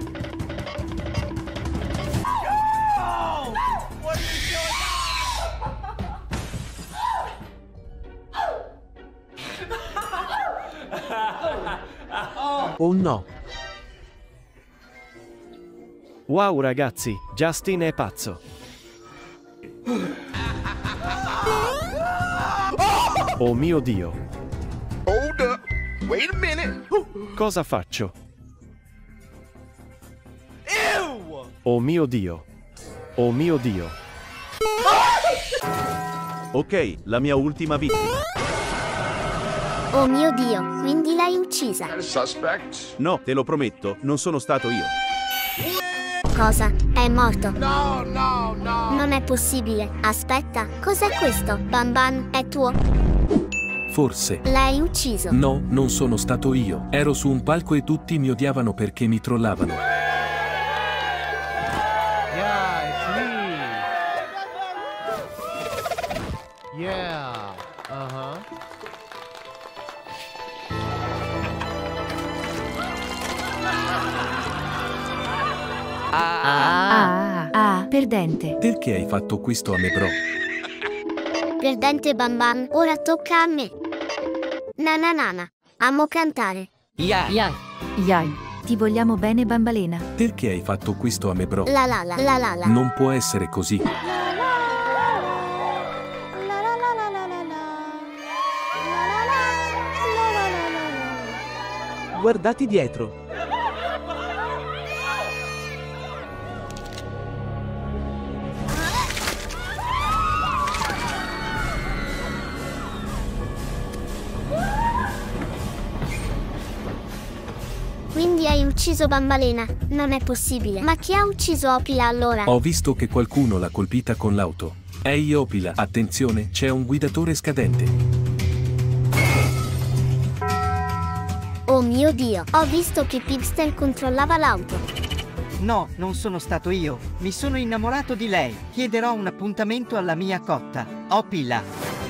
Go! What are you doing? Oh no. Wow ragazzi, Justin è pazzo. Oh mio Dio. Hold up. Wait a minute. Cosa faccio? Ew! Oh mio Dio. Oh mio Dio. Ok, la mia ultima vittima. Oh mio Dio, quindi l'hai uccisa. Suspect? No, te lo prometto, non sono stato io. Cosa? È morto? No, no, no. Non è possibile. Aspetta, cos'è questo? Banban, è tuo? Forse. L'hai ucciso? No, non sono stato io. Ero su un palco e tutti mi odiavano perché mi trollavano. Yeah, it's me. Yeah. Uh-huh. Ah, ah, ah, perdente. Perché hai fatto questo a me, bro? Perdente Banban, ora tocca a me. Nananana, amo cantare. Yeah. Yai. Yai. Ti vogliamo bene, Bambalena. Perché hai fatto questo a me, bro? La la la la la la. Non può essere così. Guardati dietro. Quindi hai ucciso Bambalena? Non è possibile. Ma chi ha ucciso Opila allora? Ho visto che qualcuno l'ha colpita con l'auto. Ehi Opila, attenzione, c'è un guidatore scadente. Oh mio Dio, ho visto che Pigster controllava l'auto. No, non sono stato io. Mi sono innamorato di lei. Chiederò un appuntamento alla mia cotta. Opila.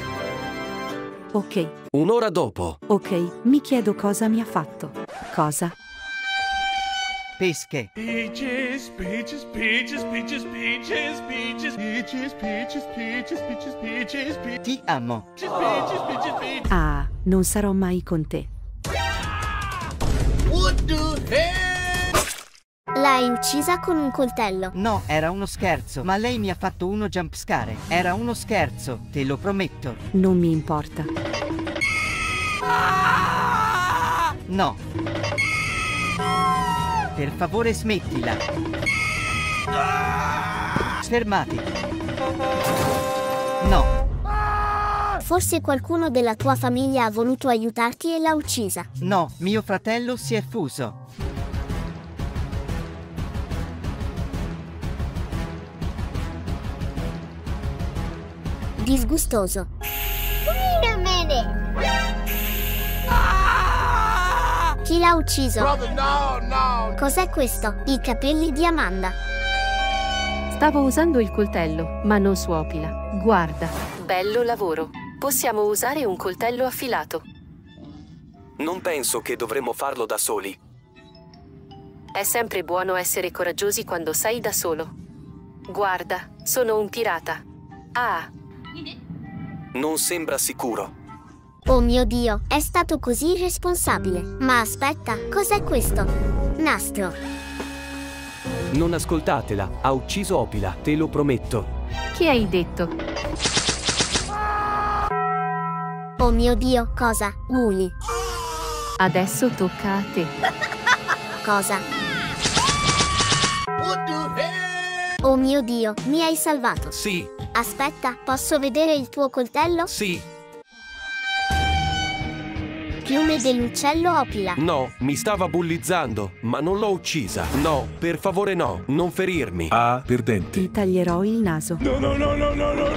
Ok. Un'ora dopo. Ok, mi chiedo cosa mi ha fatto. Cosa? Pesche. Peaches, peaches, peaches, peaches, peaches, peaches, peaches, peaches, peaches, peaches, peaches, peaches, Ti amo. peaches, peaches, peaches, peaches. Ah, non sarò mai con te. What the hell? L'hai uccisa con un coltello. No, era uno scherzo, ma lei mi ha fatto uno jumpscare. Era uno scherzo, te lo prometto. Non mi importa. No. Per favore smettila. Fermati. No. Forse qualcuno della tua famiglia ha voluto aiutarti e l'ha uccisa. No, mio fratello si è fuso. Disgustoso. Wait a minute. Chi l'ha ucciso? Brother, no, no. Cos'è questo? I capelli di Amanda. Stavo usando il coltello, ma non suopila. Guarda. Bello lavoro. Possiamo usare un coltello affilato. Non penso che dovremmo farlo da soli. È sempre buono essere coraggiosi quando sei da solo. Guarda, sono un pirata. Ah. Non sembra sicuro. Oh mio Dio, è stato così irresponsabile. Ma aspetta, cos'è questo? Nastro. Non ascoltatela, ha ucciso Opila, te lo prometto. Che hai detto? Oh mio Dio, cosa? Uli. Adesso tocca a te. Cosa? What the hell? Oh mio Dio, mi hai salvato. Sì. Aspetta, posso vedere il tuo coltello? Sì. Piume dell'uccello Opila. No, mi stava bullizzando, ma non l'ho uccisa. No, per favore no, non ferirmi. Ah, perdente. Ti taglierò il naso. No, no, no, no, no, no,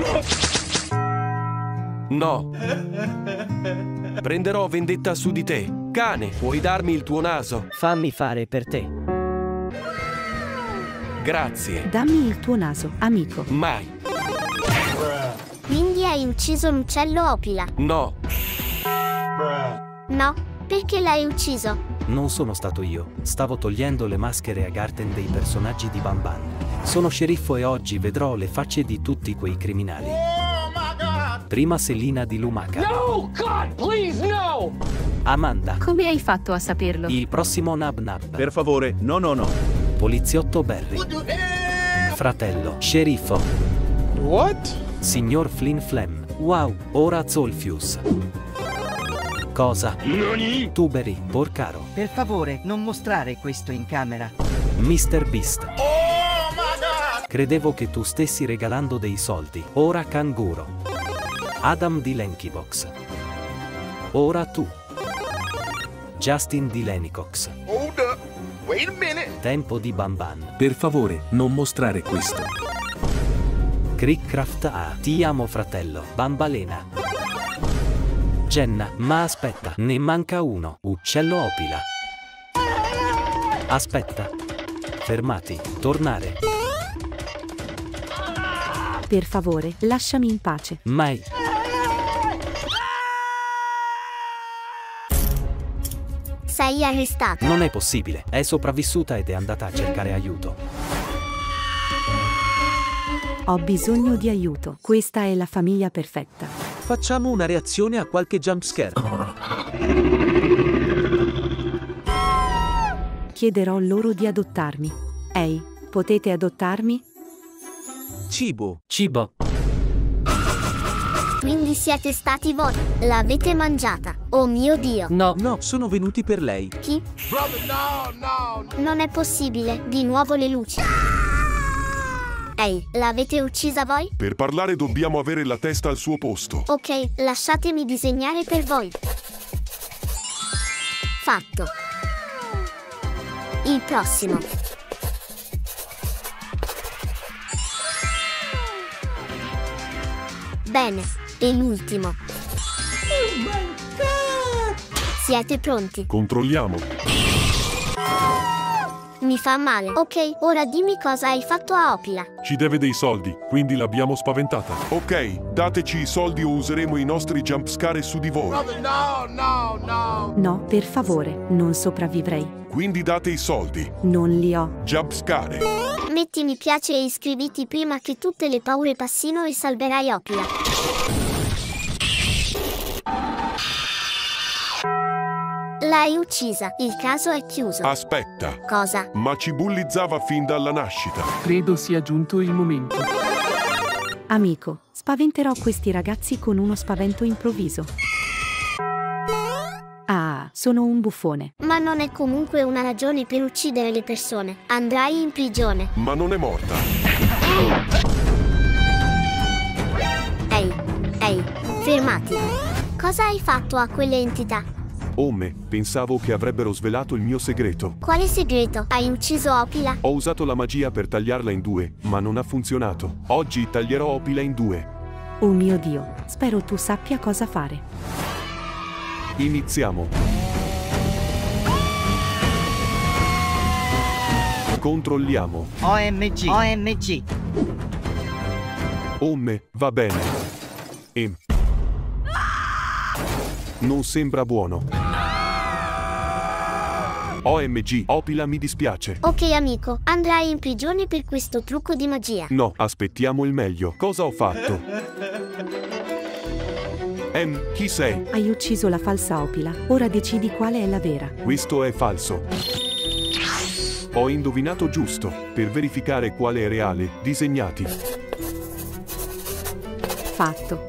no. No. Prenderò vendetta su di te. Cane, puoi darmi il tuo naso? Fammi fare per te. Grazie. Dammi il tuo naso, amico. Mai. Quindi hai ucciso l'uccello Opila? No. No, perché l'hai ucciso? Non sono stato io. Stavo togliendo le maschere a Garten dei personaggi di Ban Ban. Sono sceriffo e oggi vedrò le facce di tutti quei criminali. Prima Selina di Lumaca. No, God, please, no! Amanda. Come hai fatto a saperlo? Il prossimo Nab Nab. Per favore, no, no, no. Poliziotto Barry. Fratello. Sceriffo. What? Signor Flynn Flem. Wow, ora Zolfius. Cosa? Nani? Tuberi, porcaro. Per favore, non mostrare questo in camera. mister Beast. Oh my God! Credevo che tu stessi regalando dei soldi. Ora canguro. Adam di Lankybox. Ora tu. Justin di Lenicox. Hold up. Wait a minute. Tempo di Ban Ban. Per favore, non mostrare questo. Crickcraft A. Ti amo fratello. Bambalena. Jenna, ma aspetta, ne manca uno. Uccello Opila. Aspetta. Fermati. Tornare. Per favore, lasciami in pace. Mai. Sei arrestato. Non è possibile. È sopravvissuta ed è andata a cercare aiuto. Ho bisogno di aiuto. Questa è la famiglia perfetta. Facciamo una reazione a qualche jumpscare. Chiederò loro di adottarmi. Ehi, potete adottarmi? Cibo. Cibo. Quindi siete stati voi. L'avete mangiata. Oh mio Dio. No. No, sono venuti per lei. Chi? Brother, no, no. Non è possibile. Di nuovo le luci. Ehi, l'avete uccisa voi? Per parlare dobbiamo avere la testa al suo posto. Ok, lasciatemi disegnare per voi. Fatto. Il prossimo. Bene, e l'ultimo. Oh my God! Siete pronti? Controlliamo. Mi fa male. Ok, ora dimmi cosa hai fatto a Opila. Ci deve dei soldi, quindi l'abbiamo spaventata. Ok, dateci i soldi o useremo i nostri jumpscare su di voi. Brother, no, no, no. No, per favore, non sopravvivrei. Quindi date i soldi. Non li ho. Jumpscare. Metti mi piace e iscriviti prima che tutte le paure passino e salverai Opila. L'hai uccisa. Il caso è chiuso. Aspetta. Cosa? Ma ci bullizzava fin dalla nascita. Credo sia giunto il momento. Amico, spaventerò questi ragazzi con uno spavento improvviso. Ah, sono un buffone. Ma non è comunque una ragione per uccidere le persone. Andrai in prigione. Ma non è morta. Ehi, ehi, fermati. Cosa hai fatto a quelle entità? Ome, pensavo che avrebbero svelato il mio segreto. Quale segreto? Hai ucciso Opila? Ho usato la magia per tagliarla in due, ma non ha funzionato. Oggi taglierò Opila in due. Oh mio Dio, spero tu sappia cosa fare. Iniziamo. Controlliamo. O M G. O M G. Ome, va bene. E... non sembra buono. O M G, Opila, mi dispiace. Ok amico, andrai in prigione per questo trucco di magia. No, aspettiamo il meglio. Cosa ho fatto? Em, chi sei? Hai ucciso la falsa Opila, ora decidi quale è la vera. Questo è falso. Ho indovinato giusto. Per verificare quale è reale, disegnati. Fatto.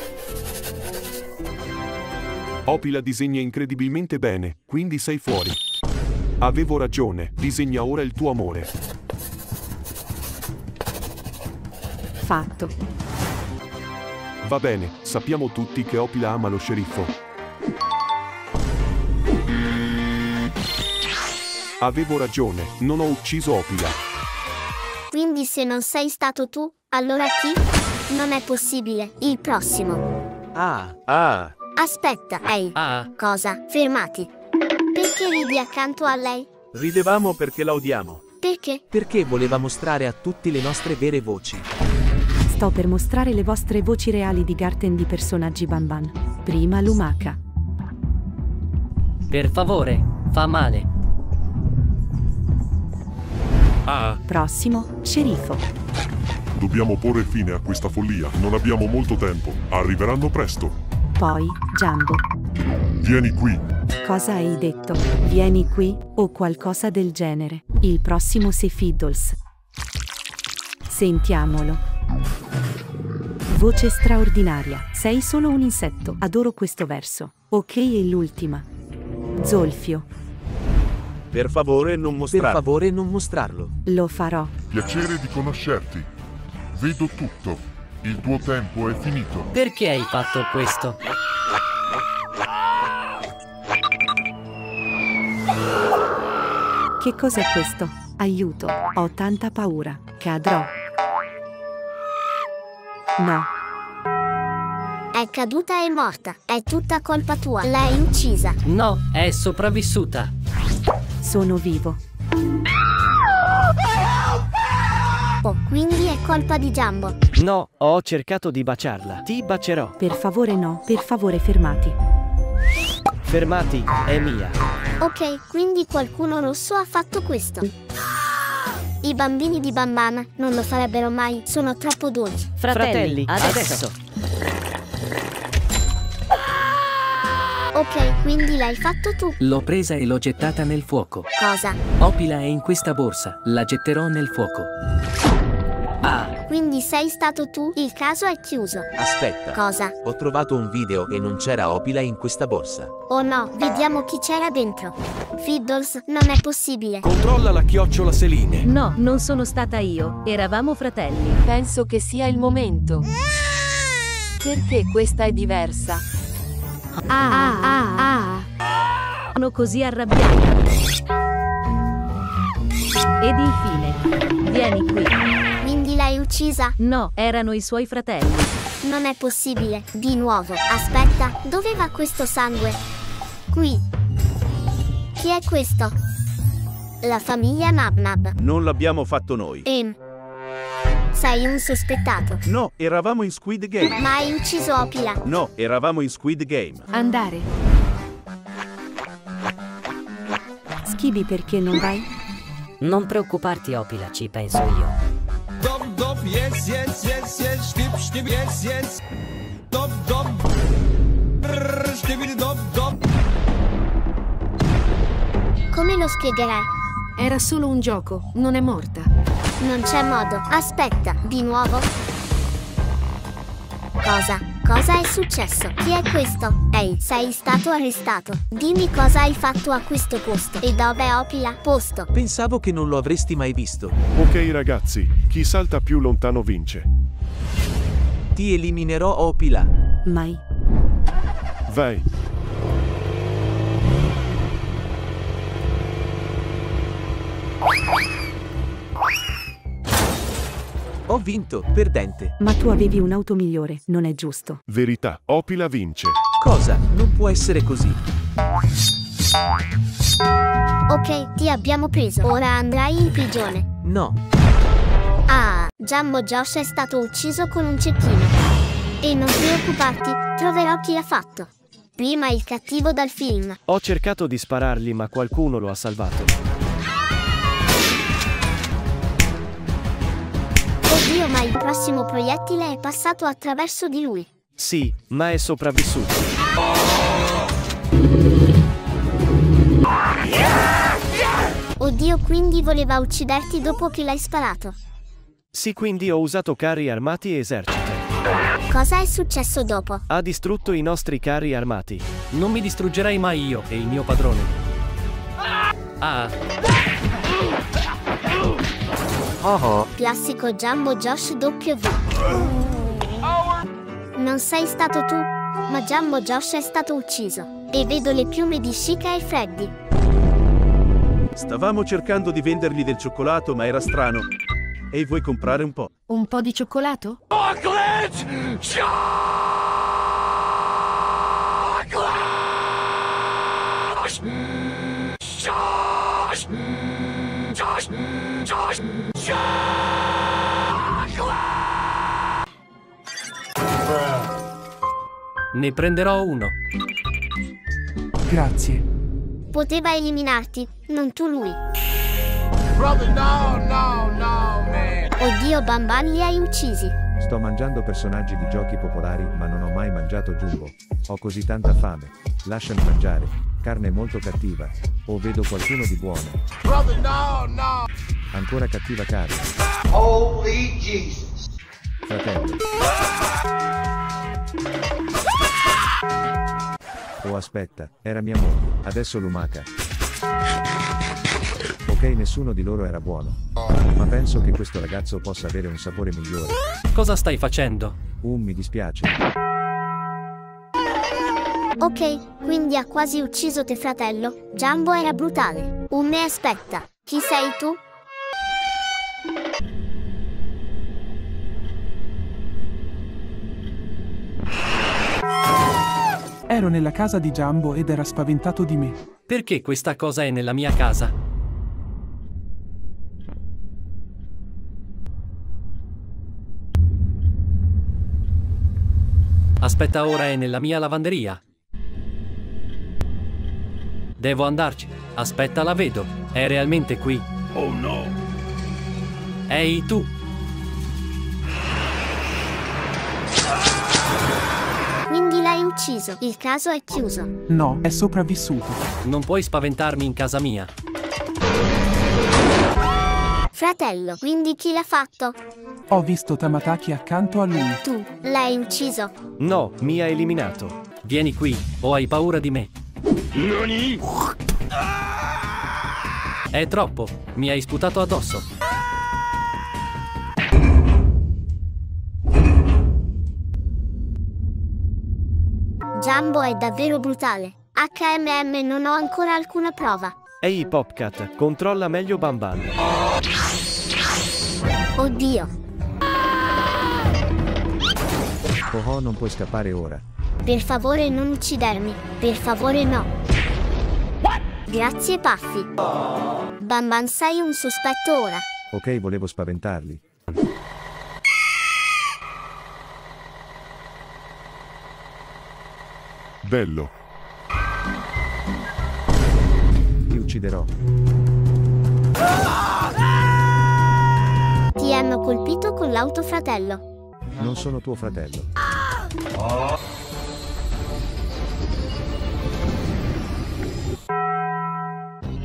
Opila disegna incredibilmente bene, quindi sei fuori. Avevo ragione, disegna ora il tuo amore. Fatto. Va bene, sappiamo tutti che Opila ama lo sceriffo. Avevo ragione, non ho ucciso Opila. Quindi se non sei stato tu, allora chi? Non è possibile. Il prossimo. Ah, ah. Aspetta, ehi. Ah. Cosa? Fermati. Perché ridi accanto a lei? Ridevamo perché la odiamo. Perché? Perché voleva mostrare a tutti le nostre vere voci. Sto per mostrare le vostre voci reali di Garten di personaggi Banban. Prima Lumaka. Per favore, fa male. Ah. Prossimo, sceriffo. Dobbiamo porre fine a questa follia, non abbiamo molto tempo. Arriveranno presto. Poi, Jumbo. Vieni qui. Cosa hai detto? Vieni qui, o qualcosa del genere. Il prossimo sei Fiddles. Sentiamolo. Voce straordinaria. Sei solo un insetto. Adoro questo verso. Ok, e l'ultima. Zolfio. Per favore non mostrarlo. Per favore non mostrarlo. Lo farò. Piacere di conoscerti. Vedo tutto. Il tuo tempo è finito. Perché hai fatto questo? Che cos'è questo? Aiuto, ho tanta paura. Cadrò. No. È caduta e morta. È tutta colpa tua. L'hai uccisa. No, è sopravvissuta. Sono vivo. Oh, quindi è colpa di Jumbo. No, ho cercato di baciarla. Ti bacerò. Per favore no, per favore fermati. Fermati, è mia. Ok, quindi qualcuno rosso ha fatto questo. I bambini di Banban non lo farebbero mai, sono troppo dolci. Fratelli, adesso. adesso. Ok, quindi l'hai fatto tu. L'ho presa e l'ho gettata nel fuoco. Cosa? Opila è in questa borsa, la getterò nel fuoco. Ah. Quindi sei stato tu? Il caso è chiuso. Aspetta. Cosa? Ho trovato un video e non c'era Opila in questa borsa. Oh no, vediamo chi c'era dentro. Fiddles, non è possibile. Controlla la chiocciola Seline. No, non sono stata io. Eravamo fratelli. Penso che sia il momento. Perché questa è diversa? Ah, ah, ah, ah. Sono così arrabbiata. Ed infine, vieni qui. Quindi l'hai uccisa? No, erano i suoi fratelli. Non è possibile. Di nuovo. Aspetta, dove va questo sangue? Qui. Chi è questo? La famiglia Nab Nab. Non l'abbiamo fatto noi. Ehm. Sei un sospettato. No, eravamo in Squid Game. Ma hai ucciso Opila. No, eravamo in Squid Game. Andare. Schibi, perché non vai? Non preoccuparti, Opila, ci penso io. Dop, dop, yes, yes, yes, yes, stip, stip, yes, yes. Dop, dop. Brrr, stipidi, dop, dop. come lo spiegherai? Era solo un gioco, non è morta. Non c'è modo. Aspetta, di nuovo? Cosa? Cosa è successo? Chi è questo? Ehi, sei stato arrestato. Dimmi cosa hai fatto a questo posto. E dov'è Opila? Posto. Pensavo che non lo avresti mai visto. Ok ragazzi, chi salta più lontano vince. Ti eliminerò, Opila. Mai. Vai. Ho vinto, perdente. Ma tu avevi un'auto migliore, non è giusto. Verità, Opila vince. Cosa? Non può essere così. Ok, ti abbiamo preso. Ora andrai in prigione. No. Ah, Jumbo Josh è stato ucciso con un cecchino. E non preoccuparti, troverò chi l'ha fatto. Prima il cattivo dal film. Ho cercato di sparargli, ma qualcuno lo ha salvato. Oddio, ma il prossimo proiettile è passato attraverso di lui. Sì, ma è sopravvissuto. Oddio, quindi voleva ucciderti dopo che l'hai sparato. Sì, quindi ho usato carri armati e esercito. Cosa è successo dopo? Ha distrutto i nostri carri armati. Non mi distruggerai mai io e il mio padrone. Ah. Oh. Classico Jumbo Josh W. Non sei stato tu, ma Jumbo Josh è stato ucciso. E vedo le piume di Chica e Freddy. Stavamo cercando di vendergli del cioccolato, ma era strano. E vuoi comprare un po'? Un po' di cioccolato? Ne prenderò uno. Grazie. Poteva eliminarti, non tu lui. Brother, no, no, no, man. Oddio, Bamban, li hai uccisi. Sto mangiando personaggi di giochi popolari, ma non ho mai mangiato Jumbo. Ho così tanta fame. Lasciami mangiare. Carne molto cattiva. O vedo qualcuno di buono. Brother, no, no. Ancora cattiva carne. Holy Jesus. Fratello. Oh, aspetta, era mia moglie. Adesso lumaca. Ok, nessuno di loro era buono. Ma penso che questo ragazzo possa avere un sapore migliore. Cosa stai facendo? Um, mi dispiace. Ok, quindi ha quasi ucciso te, fratello. Jumbo era brutale. Un me aspetta. Chi sei tu? Ero nella casa di Jumbo ed era spaventato di me. Perché questa cosa è nella mia casa? Aspetta, ora è nella mia lavanderia. Devo andarci. Aspetta, la vedo. È realmente qui. Oh no. Ehi, tu. Quindi l'hai ucciso. Il caso è chiuso. No, è sopravvissuto. Non puoi spaventarmi in casa mia. Fratello, quindi chi l'ha fatto? Ho visto Tamataki accanto a lui. Tu, l'hai ucciso? No, mi ha eliminato. Vieni qui, o hai paura di me? Nani? È troppo, mi hai sputato addosso. Jumbo è davvero brutale. H M M non ho ancora alcuna prova. Ehi Popcat, controlla meglio Bamban. Oddio. Oh oh, non puoi scappare ora. Per favore non uccidermi. Per favore no. Grazie Puffy. Bamban, sei un sospetto ora. Ok, volevo spaventarli. Bello. Ti ucciderò. Ti hanno colpito con l'auto, fratello. Non sono tuo fratello.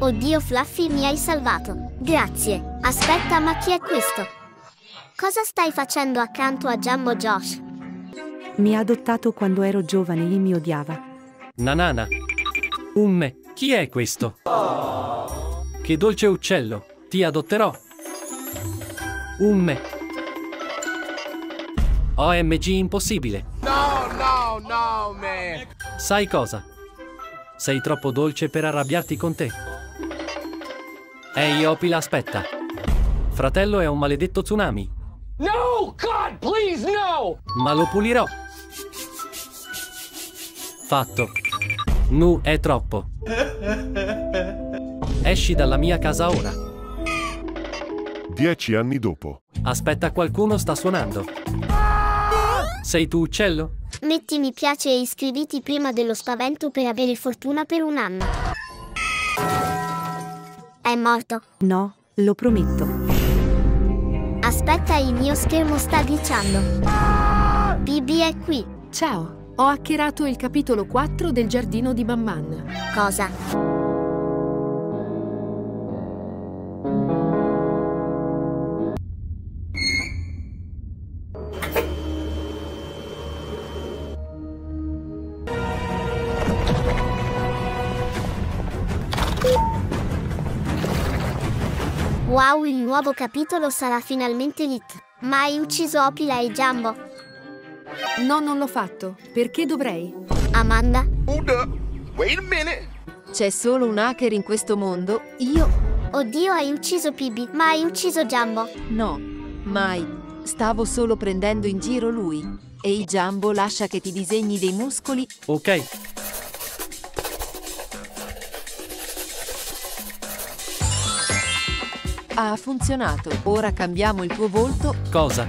Oddio Fluffy, mi hai salvato. Grazie. Aspetta, ma chi è questo? Cosa stai facendo accanto a Jumbo Josh? Mi ha adottato quando ero giovane e mi odiava. Nanana. Umme, chi è questo? Che dolce uccello, ti adotterò. Umme. O M G impossibile. No, no, no, man. Sai cosa? Sei troppo dolce per arrabbiarti con te. Ehi, Opila, aspetta. Fratello è un maledetto tsunami. No, God, please, no! Ma lo pulirò. Fatto. Nu è troppo. Esci dalla mia casa ora. Dieci anni dopo. Aspetta, qualcuno sta suonando. Sei tu, uccello? Metti mi piace e iscriviti prima dello spavento per avere fortuna per un anno. È morto? No, lo prometto. Aspetta, il mio schermo sta glitchando. Bibi è qui. Ciao, ho hackerato il capitolo quattro del giardino di Banban. Cosa? Wow, il nuovo capitolo sarà finalmente lit. Ma hai ucciso Opila e Jumbo? No, non l'ho fatto. Perché dovrei? Amanda? Hold up. Wait a minute. C'è solo un hacker in questo mondo, io. Oddio, hai ucciso Pibi, ma hai ucciso Jumbo? No, mai. Stavo solo prendendo in giro lui. Ehi Jumbo, lascia che ti disegni dei muscoli. Ok. Ha funzionato. Ora cambiamo il tuo volto. Cosa?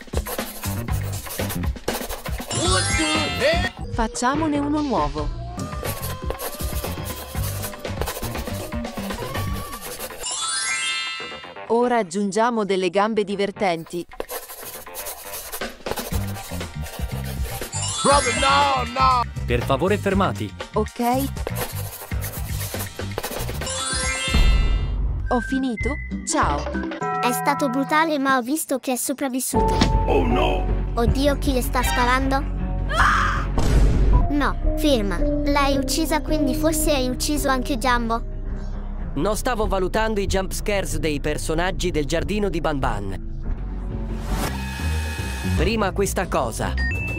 Facciamone uno nuovo. Ora aggiungiamo delle gambe divertenti. Brother, no, no. Per favore, fermati. Ok. Ho finito? Ciao. È stato brutale, ma ho visto che è sopravvissuto. Oh no! Oddio, chi le sta sparando? No, ferma. L'hai uccisa, quindi forse hai ucciso anche Jumbo? No, stavo valutando i jump scares dei personaggi del giardino di Banban. Prima questa cosa.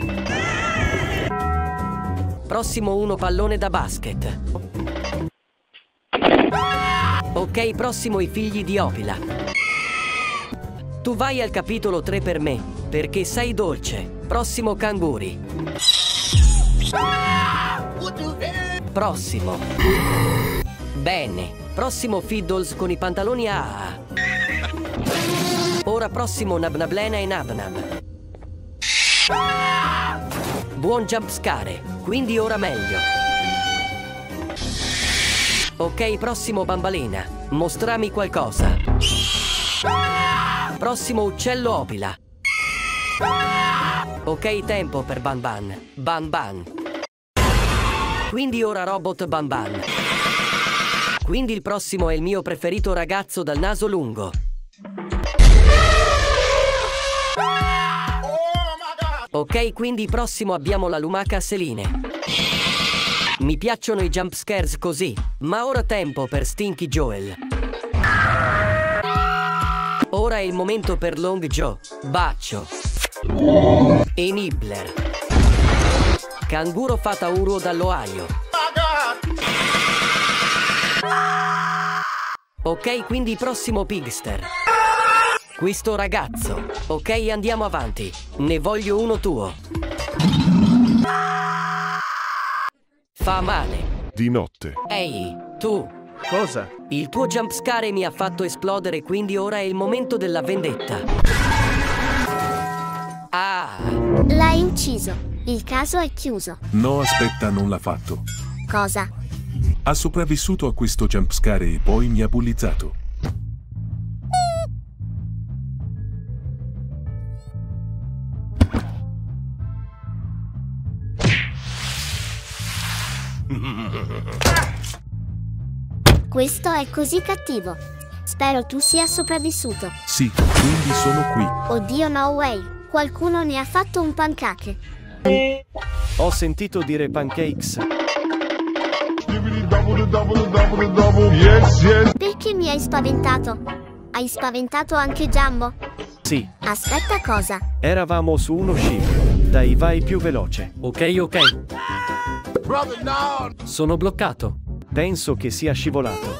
Prossimo uno pallone da basket. Ok, prossimo i figli di Opila. Tu vai al capitolo tre per me, perché sei dolce. Prossimo canguri. Prossimo. Bene. Prossimo Fiddles con i pantaloni a A. Ora prossimo Nabnablena e Nabnab. Buon jumpscare, quindi ora meglio. Ok, prossimo Bambalena. Mostrami qualcosa. Prossimo uccello Opila. Ok, tempo per Banban. Banban. Quindi ora robot Banban. Quindi il prossimo è il mio preferito ragazzo dal naso lungo. Ok, quindi prossimo abbiamo la lumaca Seline. Mi piacciono i jump scares così, ma ora tempo per Stinky Joel. Ora è il momento per Long Joe, Baccio e Nibbler. Canguro Fatauro dall'Ohio. Ok, quindi prossimo Pigster. Questo ragazzo. Ok, andiamo avanti. Ne voglio uno tuo. Fa male. Di notte. Ehi, tu. Cosa? Il tuo jumpscare mi ha fatto esplodere, quindi ora è il momento della vendetta. Ah. L'hai ucciso. Il caso è chiuso. No, aspetta, non l'ha fatto. Cosa? Ha sopravvissuto a questo jumpscare e poi mi ha bullizzato. Questo è così cattivo. Spero tu sia sopravvissuto. Sì, quindi sono qui. Oddio, no way. Qualcuno ne ha fatto un pancake. Ho sentito dire pancakes. Perché mi hai spaventato? Hai spaventato anche Jumbo? Sì. Aspetta, cosa? Eravamo su uno scimmio. Dai, vai più veloce. Ok, ok. Brother, no! Sono bloccato. Penso che sia scivolato.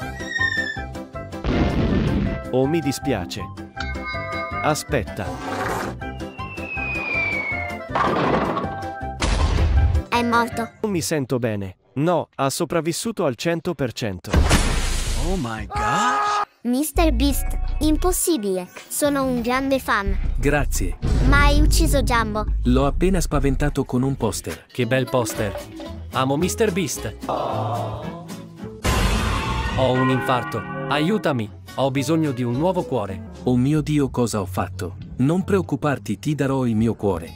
Oh, mi dispiace. Aspetta. È morto. Non mi sento bene. No, ha sopravvissuto al cento per cento. Oh my gosh! mister Beast, impossibile. Sono un grande fan. Grazie. Ma hai ucciso Jumbo. L'ho appena spaventato con un poster. Che bel poster. Amo mister Beast. Ho un infarto. Aiutami. Ho bisogno di un nuovo cuore. Oh mio Dio, cosa ho fatto? Non preoccuparti, ti darò il mio cuore.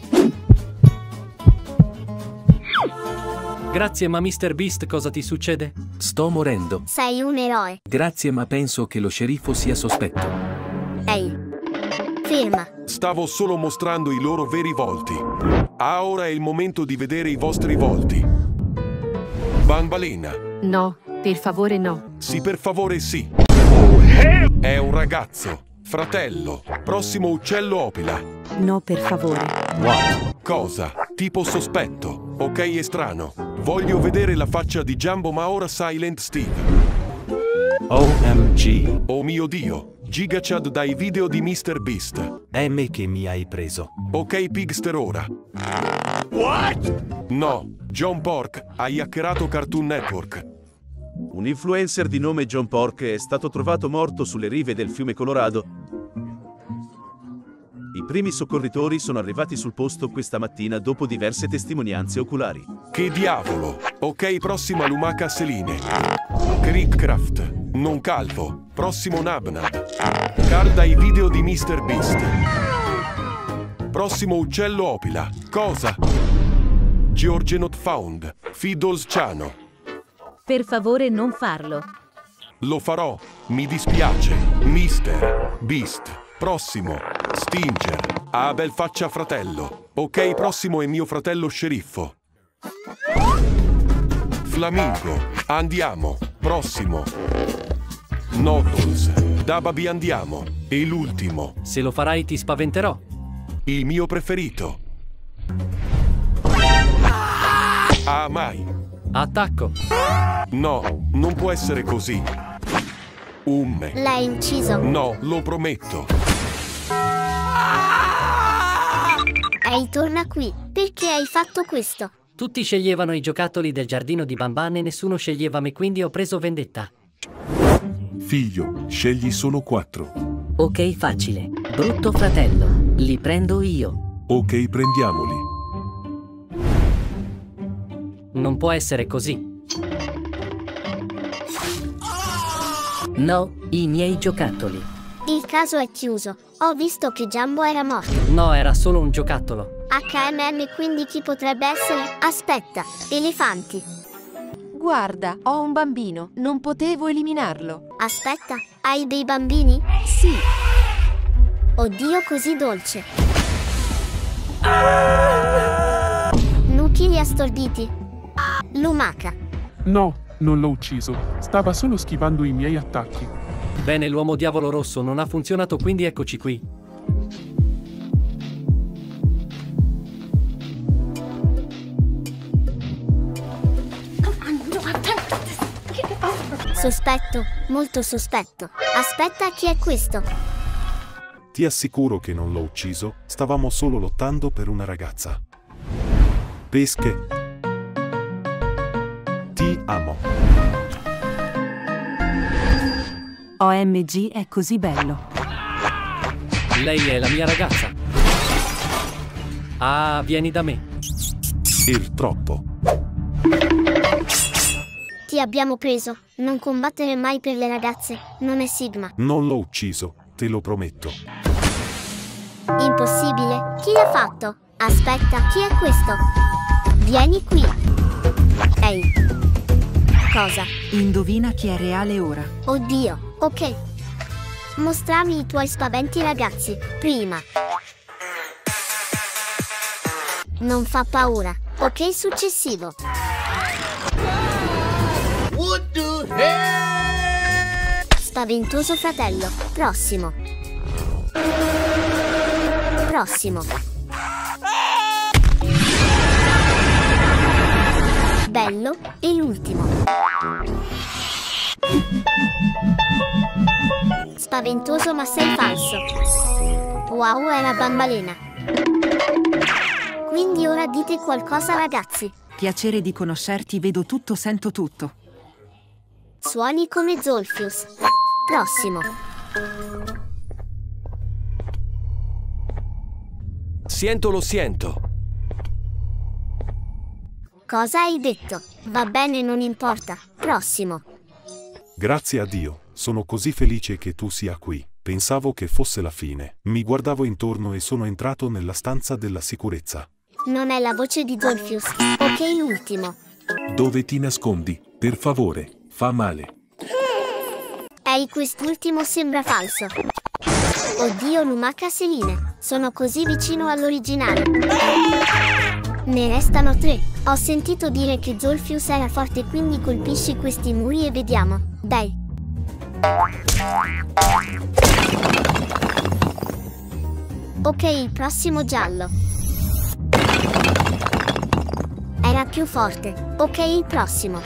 Grazie, ma mister Beast, cosa ti succede? Sto morendo. Sei un eroe. Grazie, ma penso che lo sceriffo sia sospetto. Ehi, ferma. Stavo solo mostrando i loro veri volti. Ah, ora è il momento di vedere i vostri volti. Bambalena. No, per favore no. Sì, per favore sì. È un ragazzo. Fratello. Prossimo uccello Opila. No, per favore. What? Cosa? Tipo sospetto. Ok, è strano. Voglio vedere la faccia di Jumbo, ma ora Silent Steve. O M G. Oh mio Dio. Gigachad dai video di mister Beast. È me che mi hai preso. Ok, Pigster ora. What? No, John Pork, hai hackerato Cartoon Network. Un influencer di nome John Pork è stato trovato morto sulle rive del fiume Colorado. I primi soccorritori sono arrivati sul posto questa mattina dopo diverse testimonianze oculari. Che diavolo! Ok, prossima lumaca Seline. Crickcraft, non calvo. Prossimo Nabnab. Carl dai video di mister Beast. Prossimo uccello Opila. Cosa? George Not Found. Fiddles Ciano. Per favore non farlo. Lo farò. Mi dispiace. mister Beast. Prossimo. Stinger. Ah, bel faccia fratello. Ok, prossimo è mio fratello sceriffo. Flamingo. Andiamo. Prossimo. Noddles. Da Babi andiamo. E l'ultimo. Se lo farai ti spaventerò. Il mio preferito. Ah, mai. Attacco. No, non può essere così. Umme. L'hai ucciso. No, lo prometto. Ehi, torna qui. Perché hai fatto questo? Tutti sceglievano i giocattoli del giardino di Bamban e nessuno sceglieva me, quindi ho preso vendetta. Figlio, scegli solo quattro. Ok, facile. Brutto fratello. Li prendo io. Ok, prendiamoli. Non può essere così. No, i miei giocattoli. Il caso è chiuso. Ho visto che Jumbo era morto. No, era solo un giocattolo. H M M, quindi chi potrebbe essere? Aspetta, elefanti. Guarda, ho un bambino. Non potevo eliminarlo. Aspetta, hai dei bambini? Sì. Oddio, così dolce. Nuki li ha storditi. Lumaca. No, non l'ho ucciso. Stava solo schivando i miei attacchi. Bene, l'uomo diavolo rosso non ha funzionato, quindi eccoci qui. Sospetto, molto sospetto. Aspetta, chi è questo? Ti assicuro che non l'ho ucciso, stavamo solo lottando per una ragazza. Pesche. Ti amo. O M G è così bello. Lei è la mia ragazza. Ah, vieni da me. Il troppo. Ti abbiamo preso. Non combattere mai per le ragazze. Non è Sigma. Non l'ho ucciso, te lo prometto. Impossibile. Chi l'ha fatto? Aspetta, chi è questo? Vieni qui. Ehi. Cosa? Indovina chi è reale ora. Oddio, ok. Mostrami i tuoi spaventi ragazzi, prima. Non fa paura. Ok, successivo. What the hell? Spaventoso fratello. Prossimo. Prossimo. Bello. E l'ultimo. Spaventoso ma sei falso. Wow, è una bambalena. Quindi ora dite qualcosa ragazzi. Piacere di conoscerti, vedo tutto, sento tutto. Suoni come Zolfius. Prossimo. Siento lo siento. Cosa hai detto? Va bene, non importa. Prossimo. Grazie a Dio, sono così felice che tu sia qui. Pensavo che fosse la fine. Mi guardavo intorno e sono entrato nella stanza della sicurezza. Non è la voce di Zolfius. Ok, l'ultimo. Dove ti nascondi? Per favore, fa male. Ehi, quest'ultimo sembra falso. Oddio, lumaca Seline. Sono così vicino all'originale. Ne restano tre. Ho sentito dire che Zolfius era forte, quindi colpisci questi muri e vediamo. Dai. Ok, il prossimo giallo. Era più forte. Ok, il prossimo.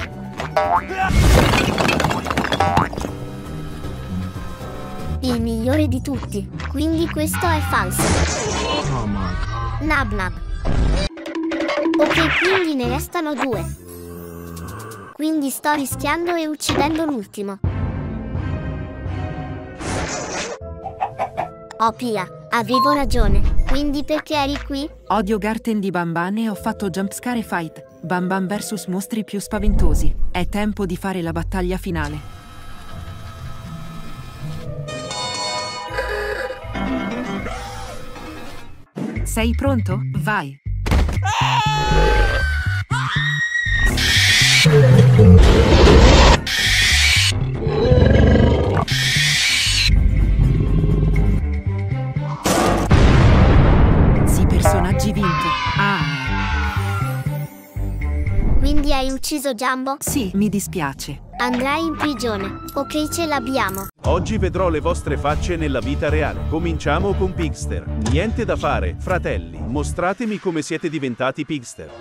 Il migliore di tutti. Quindi questo è falso. Nab Nab. Ok, quindi ne restano due. Quindi sto rischiando e uccidendo l'ultimo. Oh Pia, avevo ragione. Quindi perché eri qui? Odio Garten di Banban e ho fatto jumpscare fight. Banban versus mostri più spaventosi. È tempo di fare la battaglia finale. Sei pronto? Vai! Sì, personaggi vinto. Ah. Quindi hai ucciso Jumbo? Sì, mi dispiace. Andrai in prigione. Ok, ce l'abbiamo. Oggi vedrò le vostre facce nella vita reale. Cominciamo con Pigster. Niente da fare, fratelli. Mostratemi come siete diventati Pigster.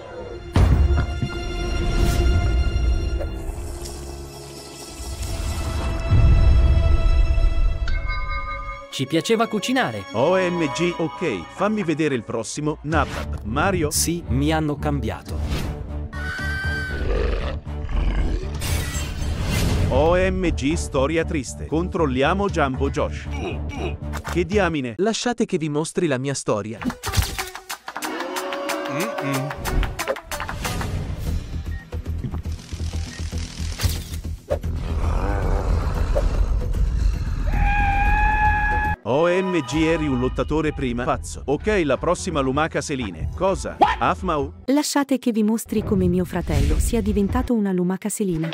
Ci piaceva cucinare. O M G, ok. Fammi vedere il prossimo. Nab. Mario? Sì, mi hanno cambiato. O M G, storia triste. Controlliamo Jumbo Josh. Che diamine? Lasciate che vi mostri la mia storia. Mm-mm. O M G, eri un lottatore prima. Pazzo. Ok, la prossima lumaca Seline. Cosa? Afmau? Lasciate che vi mostri come mio fratello sia diventato una lumaca Selina.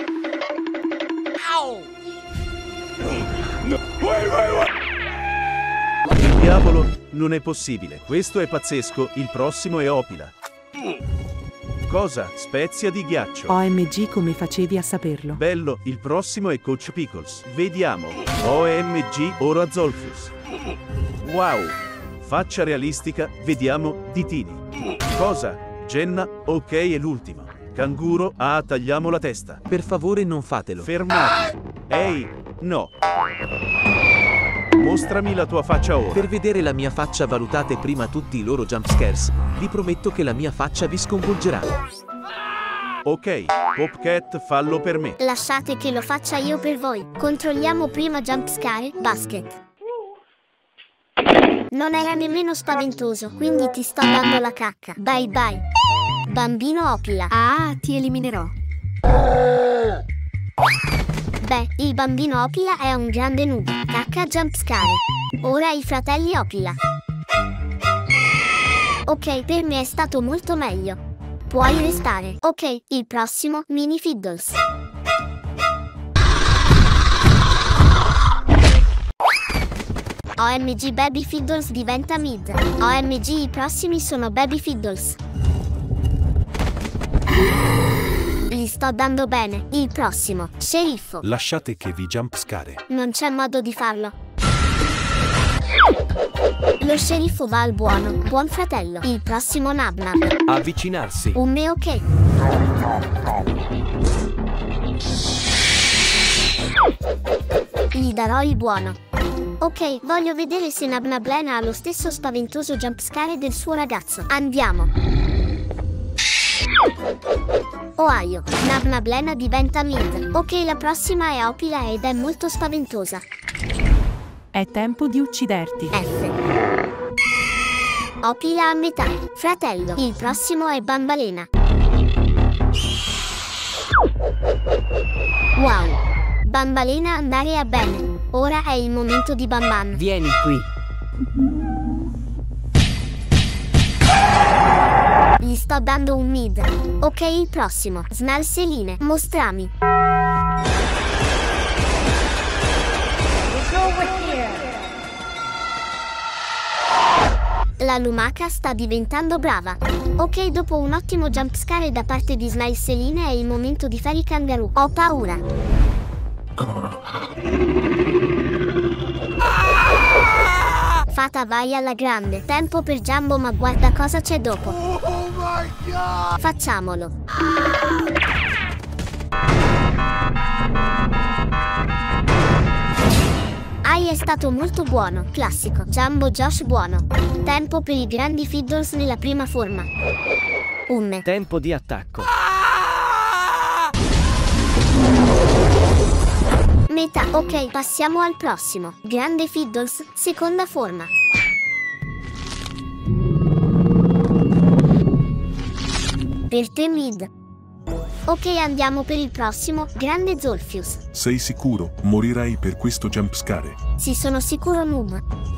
Il diavolo? Non è possibile. Questo è pazzesco. Il prossimo è Opila. Cosa? Spezia di ghiaccio. O M G, come facevi a saperlo? Bello. Il prossimo è Coach Pickles. Vediamo. O M G, ora Zolfius. Wow. Faccia realistica. Vediamo. Ditini. Cosa? Jenna? Ok, è l'ultimo. Canguro? Ah, tagliamo la testa. Per favore non fatelo. Fermati. Ehi, no. Mostrami la tua faccia ora. Per vedere la mia faccia valutate prima tutti i loro jumpscares, vi prometto che la mia faccia vi sconvolgerà. Ok, Popcat, fallo per me. Lasciate che lo faccia io per voi. Controlliamo prima jumpscare, basket. Non era nemmeno spaventoso, quindi ti sto dando la cacca. Bye bye. Bambino Opila. Ah, ti eliminerò. Beh, il bambino Opila è un grande noob. Cacca jumpscare. Ora i fratelli Opila. Ok, per me è stato molto meglio. Puoi restare. Ok, il prossimo, Mini Fiddles. O M G Baby Fiddles diventa mid. O M G i prossimi sono Baby Fiddles. Gli sto dando bene. Il prossimo, sceriffo. Lasciate che vi jumpscare. Non c'è modo di farlo. Lo sceriffo va al buono. Buon fratello. Il prossimo Nab Nab. Avvicinarsi. Un me ok. Gli darò il buono. Ok, voglio vedere se Nab Nablena ha lo stesso spaventoso jumpscare del suo ragazzo. Andiamo. Ohio, Nab Nablena diventa mid. Ok, la prossima è Opila ed è molto spaventosa. È tempo di ucciderti. F. Opila a metà. Fratello, il prossimo è Bambalena. Wow. Bambalena andare a bene. Ora è il momento di Bamban. Vieni qui. Gli sto dando un mid. Ok, il prossimo. Snalseline, mostrami. La lumaca sta diventando brava. Ok, dopo un ottimo jumpscare da parte di Snalseline è il momento di fare i kangaroo. Ho paura. Fata vai alla grande. Tempo per Jumbo, ma guarda cosa c'è dopo. Oh my god! Facciamolo. Ai è stato molto buono. Classico. Jumbo Josh buono. Tempo per i grandi Fiddles nella prima forma. Un. Tempo di attacco. Metà. Ok, passiamo al prossimo. Grande Fiddles, seconda forma. Per te mid. Ok, andiamo per il prossimo. Grande Zolfius. Sei sicuro? Morirai per questo jumpscare. Sì, sono sicuro, noob.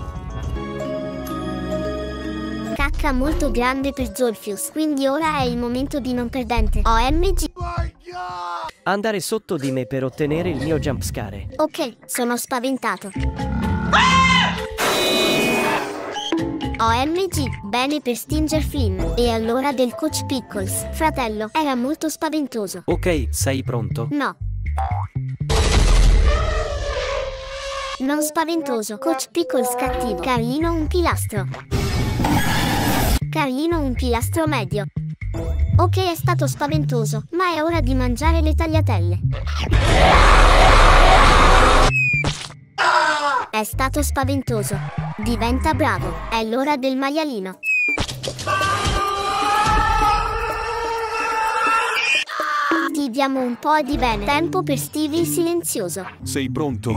Cacca molto grande per Zolfius, quindi ora è il momento di non perdente. O M G. Andare sotto di me per ottenere il mio jumpscare. Ok, sono spaventato. O M G, bene per Stinger Flynn. E allora del Coach Pickles. Fratello, era molto spaventoso. Ok, sei pronto? No. Non spaventoso. Coach Pickles cattivo. Carlino un pilastro. Carlino un pilastro medio. Ok, è stato spaventoso, ma è ora di mangiare le tagliatelle. È stato spaventoso. Diventa bravo. È l'ora del maialino. Ti diamo un po' di bene. Tempo per Stevie il silenzioso. Sei pronto?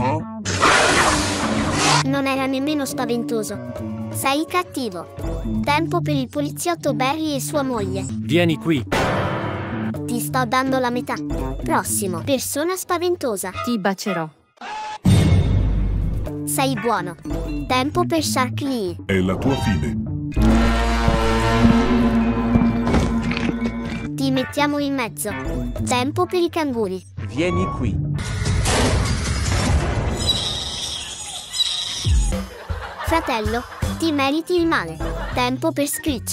Non era nemmeno spaventoso. Sei cattivo. Tempo per il poliziotto Barry e sua moglie. Vieni qui. Ti sto dando la metà. Prossimo. Persona spaventosa. Ti bacerò. Sei buono. Tempo per Shark Lee. È la tua fine. Ti mettiamo in mezzo. Tempo per i canguri. Vieni qui. Fratello, ti meriti il male. Tempo per Screech.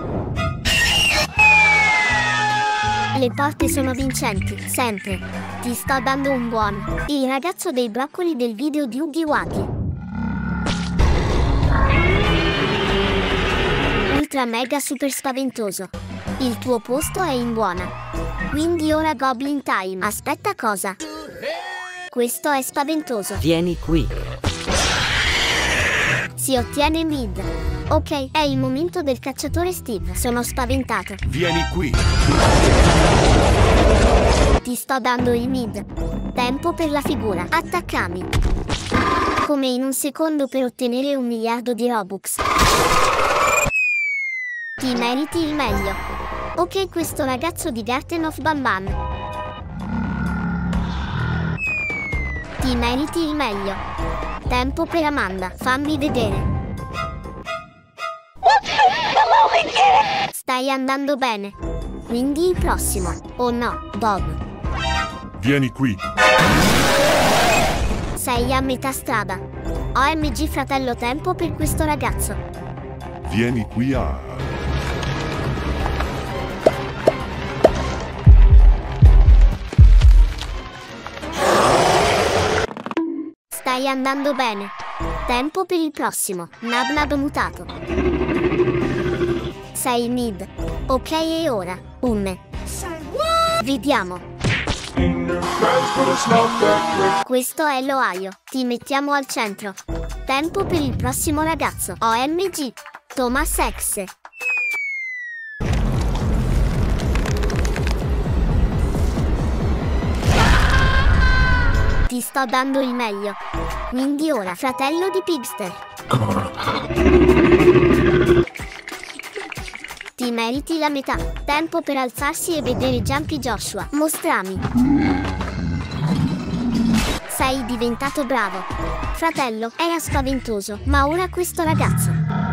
Le porte sono vincenti, sempre. Ti sto dando un buono. Il ragazzo dei broccoli del video di Oogie Wuggy. Ultra mega super spaventoso. Il tuo posto è in buona. Quindi ora Goblin Time. Aspetta, cosa? Questo è spaventoso. Vieni qui. Si ottiene mid. Ok, è il momento del cacciatore Steve. Sono spaventato. Vieni qui. Ti sto dando il mid. Tempo per la figura. Attaccami. Come in un secondo per ottenere un miliardo di Robux. Ti meriti il meglio. Ok, questo ragazzo di Garten of Banban. Ti meriti il meglio. Tempo per Amanda. Fammi vedere. Stai andando bene. Quindi il prossimo. Oh no, Bob. Vieni qui. Sei a metà strada. O M G fratello, tempo per questo ragazzo. Vieni qui a... Stai andando bene. Tempo per il prossimo. Nab Nab mutato. Sei mid. Ok, e ora? Un. Vediamo. Questo è l'Ohio. Ti mettiamo al centro. Tempo per il prossimo ragazzo. O M G. Thomas X. Ti sto dando il meglio. Quindi ora, fratello di Pigster. Ti meriti la metà. Tempo per alzarsi e vedere Jumpy Joshua. Mostrami. Sei diventato bravo. Fratello, era spaventoso, ma ora questo ragazzo.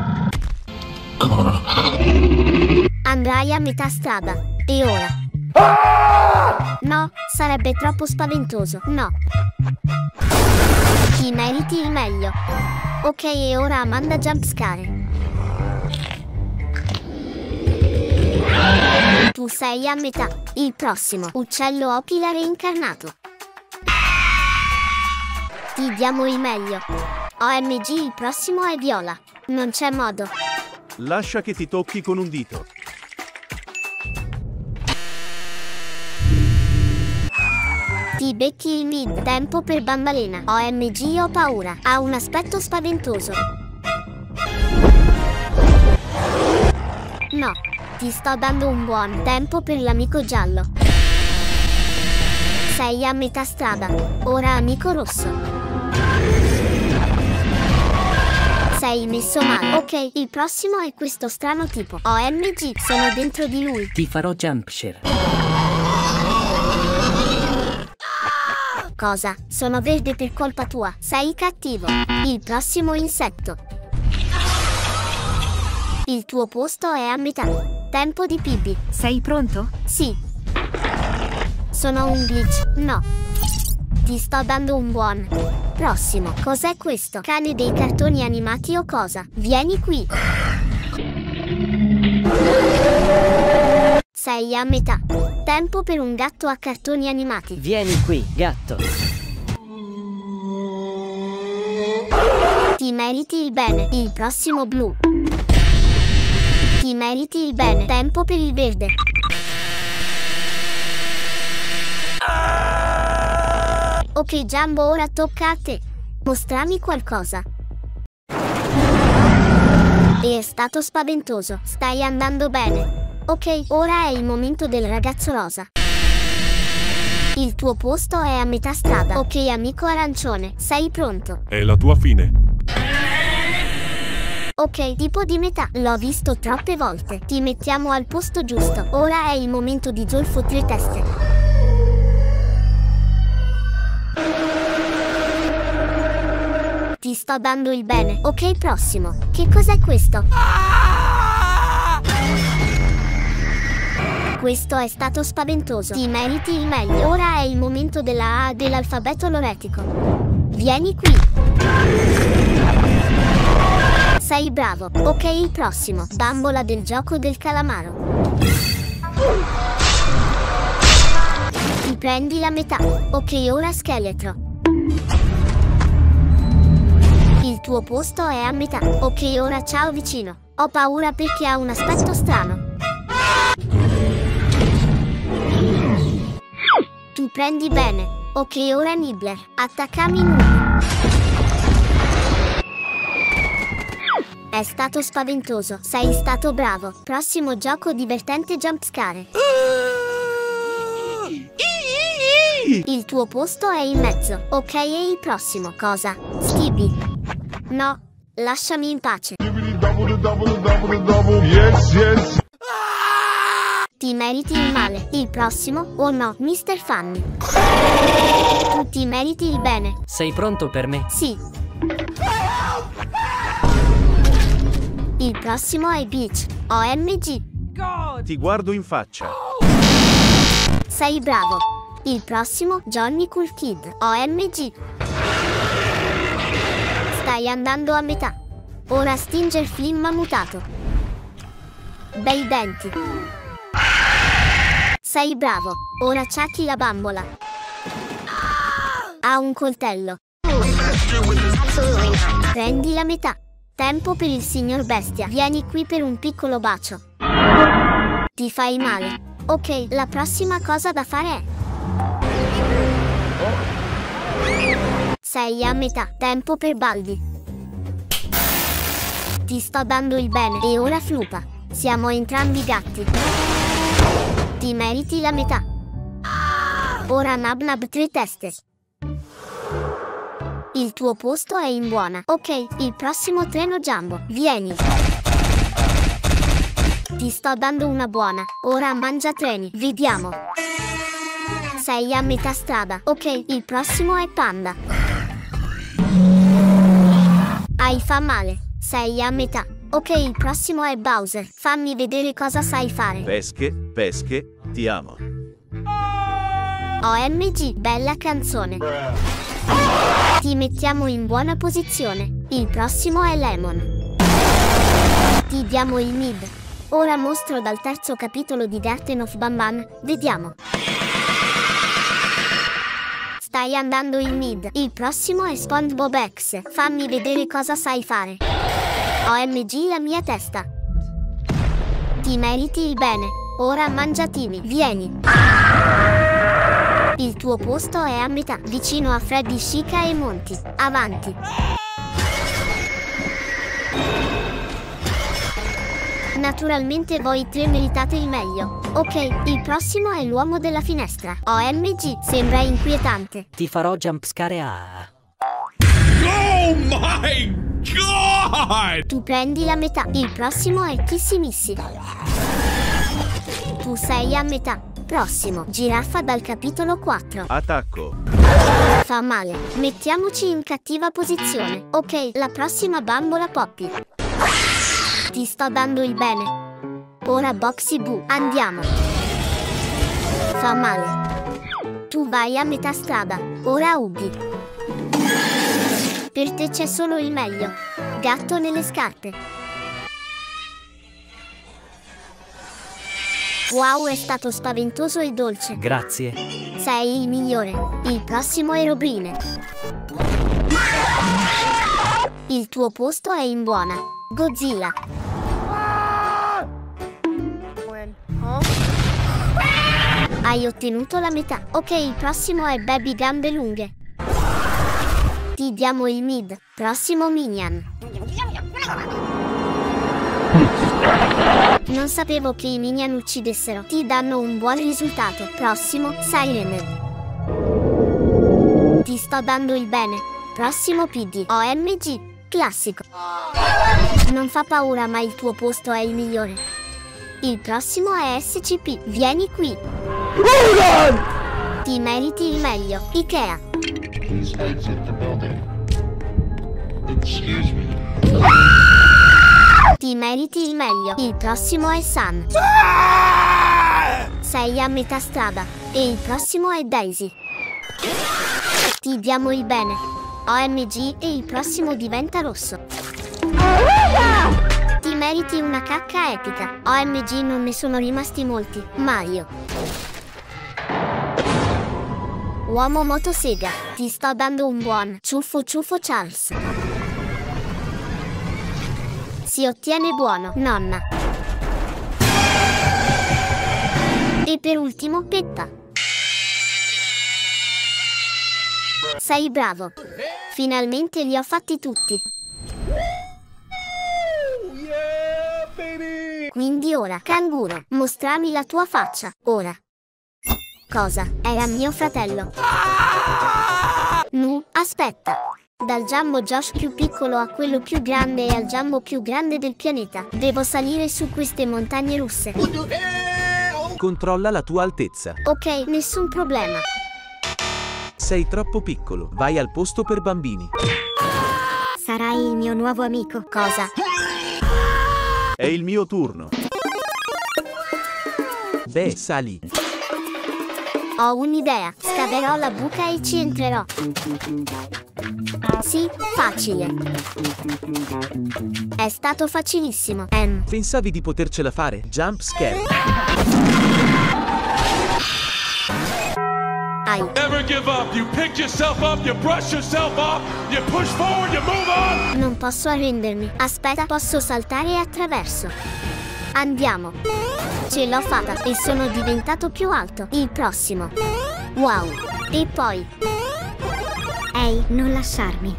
Andrai a metà strada. E ora? No, sarebbe troppo spaventoso. No. Ti meriti il meglio. Ok, e ora Amanda jumpscare. Tu sei a metà. Il prossimo uccello Opila reincarnato. Ti diamo il meglio. O M G, il prossimo è viola. Non c'è modo. Lascia che ti tocchi con un dito. Ti becchi il mid. Tempo per Bambalena. O M G, ho paura. Ha un aspetto spaventoso. No. Ti sto dando un buon tempo per l'amico giallo. Sei a metà strada. Ora amico rosso. Sei messo male. Ok, il prossimo è questo strano tipo. O M G, sono dentro di lui. Ti farò jumpshare. Cosa? Sono verde per colpa tua. Sei cattivo. Il prossimo insetto. Il tuo posto è a metà. Tempo di Pibi. Sei pronto? Sì. Sono un glitch. No. Ti sto dando un buon. Prossimo. Cos'è questo? Cane dei cartoni animati o cosa? Vieni qui. Sei a metà. Tempo per un gatto a cartoni animati. Vieni qui, gatto. Ti meriti il bene. Il prossimo blu. Ti meriti il bene. Tempo per il verde. Ok Jumbo, ora tocca a te. Mostrami qualcosa. E è stato spaventoso. Stai andando bene. Ok, ora è il momento del ragazzo rosa. Il tuo posto è a metà strada. Ok amico arancione, sei pronto? È la tua fine. Ok, tipo di metà. L'ho visto troppe volte. Ti mettiamo al posto giusto. Ora è il momento di Zolfo tre teste. Ti sto dando il bene. Ok, prossimo. Che cos'è questo? Questo è stato spaventoso. Ti meriti il meglio. Ora è il momento della A dell'alfabeto loretico. Vieni qui. Sei bravo. Ok, il prossimo. Bambola del gioco del calamaro. Ti prendi la metà. Ok, ora scheletro. Il tuo posto è a metà. Ok, ora ciao vicino. Ho paura perché ha un aspetto strano. Tu prendi bene. Ok, ora Nibbler. Attaccami nulla. È stato spaventoso. Sei stato bravo. Prossimo gioco divertente jumpscare. Il tuo posto è in mezzo. Ok, e il prossimo. Cosa? Stevie. No. Lasciami in pace. Yes, yes. Ti meriti il male. Il prossimo? Oh no, mister Funny. Tu ti meriti il bene. Sei pronto per me? Sì. Il prossimo è Beach. O M G. Ti guardo in faccia. Sei bravo. Il prossimo, Johnny Cool Kid. O M G. Stai andando a metà. Ora stringe il film mutato. Bei denti. Sei bravo. Ora ciacchi la bambola. Ha un coltello. Prendi la metà. Tempo per il signor bestia. Vieni qui per un piccolo bacio. Ti fai male. Ok, la prossima cosa da fare è... Sei a metà. Tempo per Baldi. Ti sto dando il bene. E ora Flupa. Siamo entrambi gatti. Ti meriti la metà. Ora Nab Nab tre teste. Il tuo posto è in buona. Ok, il prossimo treno Jumbo. Vieni. Ti sto dando una buona. Ora mangia treni. Vediamo. Sei a metà strada. Ok, il prossimo è Panda. Hai fa male. Sei a metà. Ok, il prossimo è Bowser. Fammi vedere cosa sai fare. Pesche, pesche, ti amo. O M G, bella canzone. Ti mettiamo in buona posizione. Il prossimo è Lemon. Ti diamo il mid. Ora mostro dal terzo capitolo di Garten of Banban. Vediamo. Stai andando in mid. Il prossimo è SpongeBob X. Fammi vedere cosa sai fare. O M G, la mia testa. Ti meriti il bene. Ora mangiatimi. Vieni. Il tuo posto è a metà, vicino a Freddy, Chica e Monty. Avanti. Naturalmente voi tre meritate il meglio. Ok, il prossimo è l'uomo della finestra. O M G, sembra inquietante. Ti farò jumpscare a... Oh my god! Tu prendi la metà. Il prossimo è Kissimissi. Tu sei a metà. Prossimo, giraffa dal capitolo quattro. Attacco. Fa male. Mettiamoci in cattiva posizione. Ok, la prossima bambola Poppy. Ti sto dando il bene. Ora Boxy Boo. Andiamo. Fa male. Tu vai a metà strada. Ora Ugly. Per te c'è solo il meglio. Gatto nelle scarpe. Wow, è stato spaventoso e dolce. Grazie. Sei il migliore. Il prossimo è Robrine. Il tuo posto è in buona. Godzilla. Hai ottenuto la metà. Ok, il prossimo è Baby Gambe Lunghe. Ti diamo il mid. Prossimo Minion. Non sapevo che i minion uccidessero. Ti danno un buon risultato. Prossimo, Siren. Ti sto dando il bene. Prossimo P D. O M G. Classico. Non fa paura, ma il tuo posto è il migliore. Il prossimo è S C P. Vieni qui. Ti meriti il meglio. Ikea. Ti meriti il meglio. Il prossimo è Sun. Sei a metà strada. E il prossimo è Daisy. Ti diamo il bene. O M G, e il prossimo diventa rosso. Ti meriti una cacca epica. O M G, non ne sono rimasti molti. Mario. Uomo motosega. Ti sto dando un buon ciuffo ciuffo Charles. Si ottiene buono, nonna. E per ultimo, Peppa. Sei bravo. Finalmente li ho fatti tutti. Quindi ora, canguro, mostrami la tua faccia. Ora. Cosa? Era mio fratello. Nu, aspetta. Dal Jumbo Josh più piccolo a quello più grande e al Jumbo più grande del pianeta. Devo salire su queste montagne russe. Controlla la tua altezza. Ok, nessun problema. Sei troppo piccolo. Vai al posto per bambini. Sarai il mio nuovo amico. Cosa? È il mio turno. Beh, sali. Ho un'idea. Scaverò la buca e ci entrerò. Sì, facile. È stato facilissimo. Em. Pensavi di potercela fare? Jump scare. Ai. Never give up. You pick yourself up, you brush yourself off, you push forward, you move on. Non posso arrendermi. Aspetta, posso saltare e attraverso. Andiamo. Ce l'ho fatta e sono diventato più alto. Il prossimo. Wow. E poi. Ehi, non lasciarmi.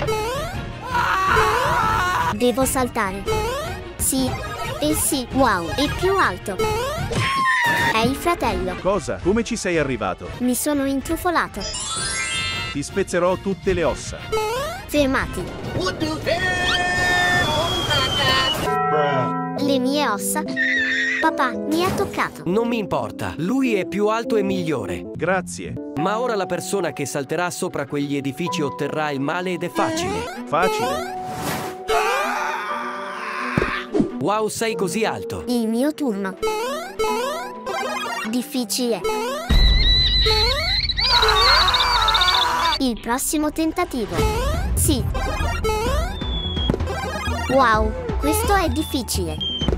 Devo saltare. Sì. E sì. Wow. E più alto. È il fratello. Cosa? Come ci sei arrivato? Mi sono intrufolato. Ti spezzerò tutte le ossa. Fermati. Le mie ossa. Papà, mi ha toccato. Non mi importa, lui è più alto e migliore. Grazie. Ma ora la persona che salterà sopra quegli edifici otterrà il male ed è facile. Facile. Wow, sei così alto. Il mio turno. Difficile. Il prossimo tentativo. Sì. Wow, questo è difficile.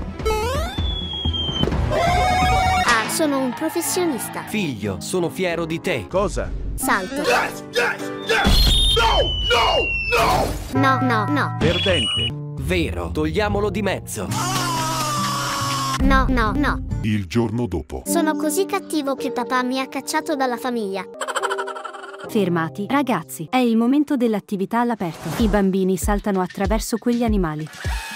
Ah, sono un professionista. Figlio, sono fiero di te. Cosa? Salto. Yes, yes, yes! No, no, no! No, no, no. Perdente. Vero, togliamolo di mezzo. No, no, no. Il giorno dopo. Sono così cattivo che papà mi ha cacciato dalla famiglia. Fermati, ragazzi, è il momento dell'attività all'aperto. I bambini saltano attraverso quegli animali.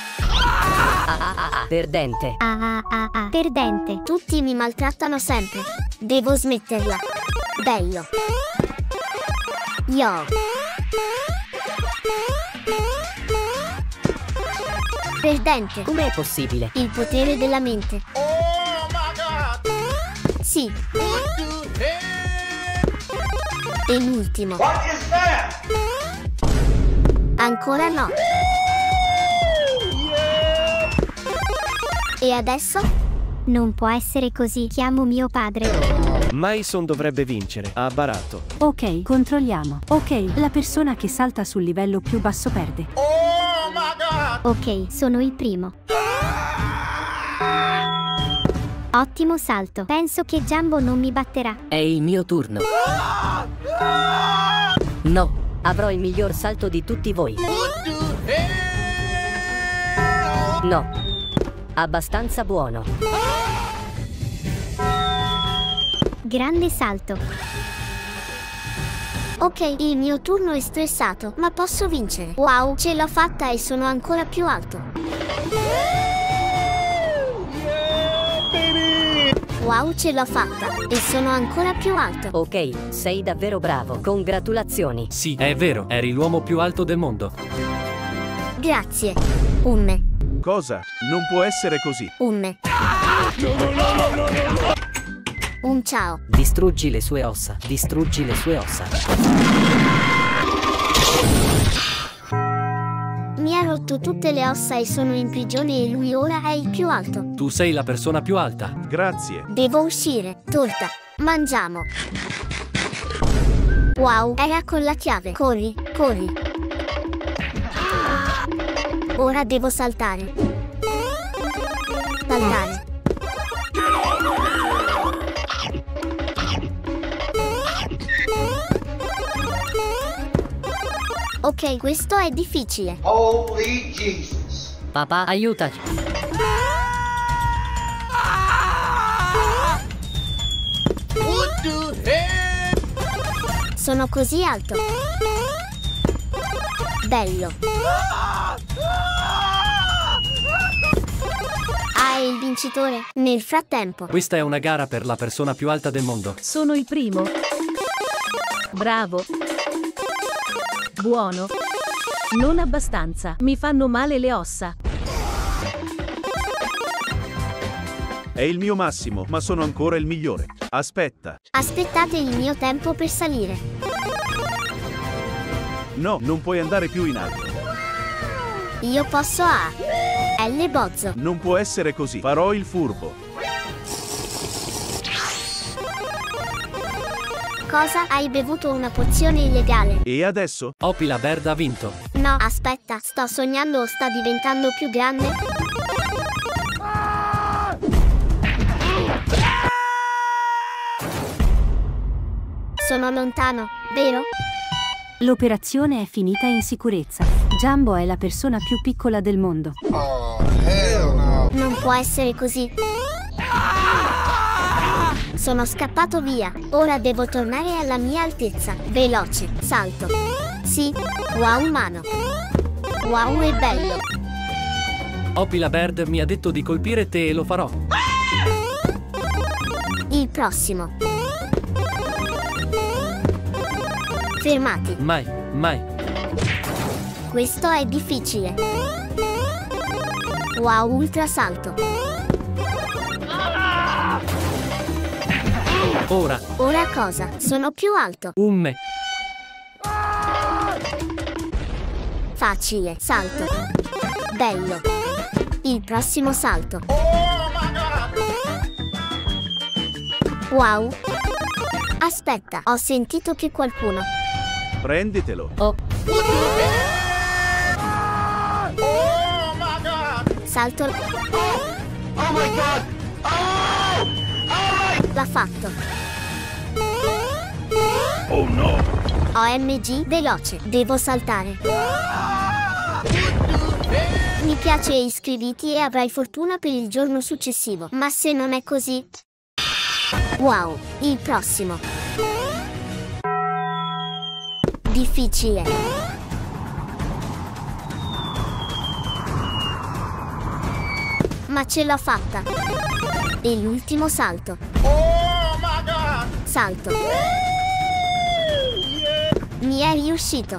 Perdente. Ah, ah, ah, ah. Perdente. Tutti mi maltrattano sempre. Devo smetterla. Bello. Yo. Perdente. Com'è possibile? Il potere della mente. Oh my God! Sì. What the hell? E l'ultimo. What is that? Ancora no. E adesso? Non può essere così. Chiamo mio padre. Mason dovrebbe vincere, ha barato. Ok, controlliamo. Ok, la persona che salta sul livello più basso perde. Oh my God! Ok, sono il primo. Ottimo salto. Penso che Jumbo non mi batterà. È il mio turno. No, avrò il miglior salto di tutti voi. No, abbastanza buono. Grande salto. Ok, il mio turno è stressato, ma posso vincere. Wow, ce l'ho fatta e sono ancora più alto. Wow, ce l'ho fatta e sono ancora più alto. Ok, sei davvero bravo. Congratulazioni. Sì, è vero, eri l'uomo più alto del mondo. Grazie. Un me. Cosa? Non può essere così. Un me. Un ciao. Distruggi le sue ossa. Distruggi le sue ossa. Mi ha rotto tutte le ossa e sono in prigione e lui ora è il più alto. Tu sei la persona più alta. Grazie. Devo uscire. Torta. Mangiamo. Wow, era con la chiave. Corri, corri. Ora devo saltare. Saltare. Ok, questo è difficile. Holy Jesus! Papà, aiutaci. What the hell? Sono così alto. Bello. Ah, è il vincitore. Nel frattempo. Questa è una gara per la persona più alta del mondo. Sono il primo. Bravo. Buono. Non abbastanza. Mi fanno male le ossa. È il mio massimo, ma sono ancora il migliore. Aspetta. Aspettate il mio tempo per salire. No, non puoi andare più in alto. Io posso a L Bozzo. Non può essere così. Farò il furbo. Cosa? Hai bevuto una pozione illegale? E adesso? Opila Bird ha vinto. No, aspetta, sto sognando o sta diventando più grande? Sono lontano, vero? L'operazione è finita in sicurezza. Jumbo è la persona più piccola del mondo. Non può essere così. Sono scappato via. Ora devo tornare alla mia altezza. Veloce, salto. Sì, wow umano. Wow è bello. Opila Bird mi ha detto di colpire te e lo farò. Il prossimo. Fermati. Mai, mai. Questo è difficile. Wow ultra salto. Ora. Ora cosa? Sono più alto. Un me. Facile, salto. Bello. Il prossimo salto. Wow. Aspetta, ho sentito che qualcuno. Prenditelo. Oh. Salto. Oh my god! Oh! L'ha fatto. Oh no! O M G, veloce, devo saltare. Mi piace e iscriviti e avrai fortuna per il giorno successivo. Ma se non è così... Wow, il prossimo. Difficile. Ma ce l'ho fatta. E l'ultimo salto. Salto. Mi è riuscito.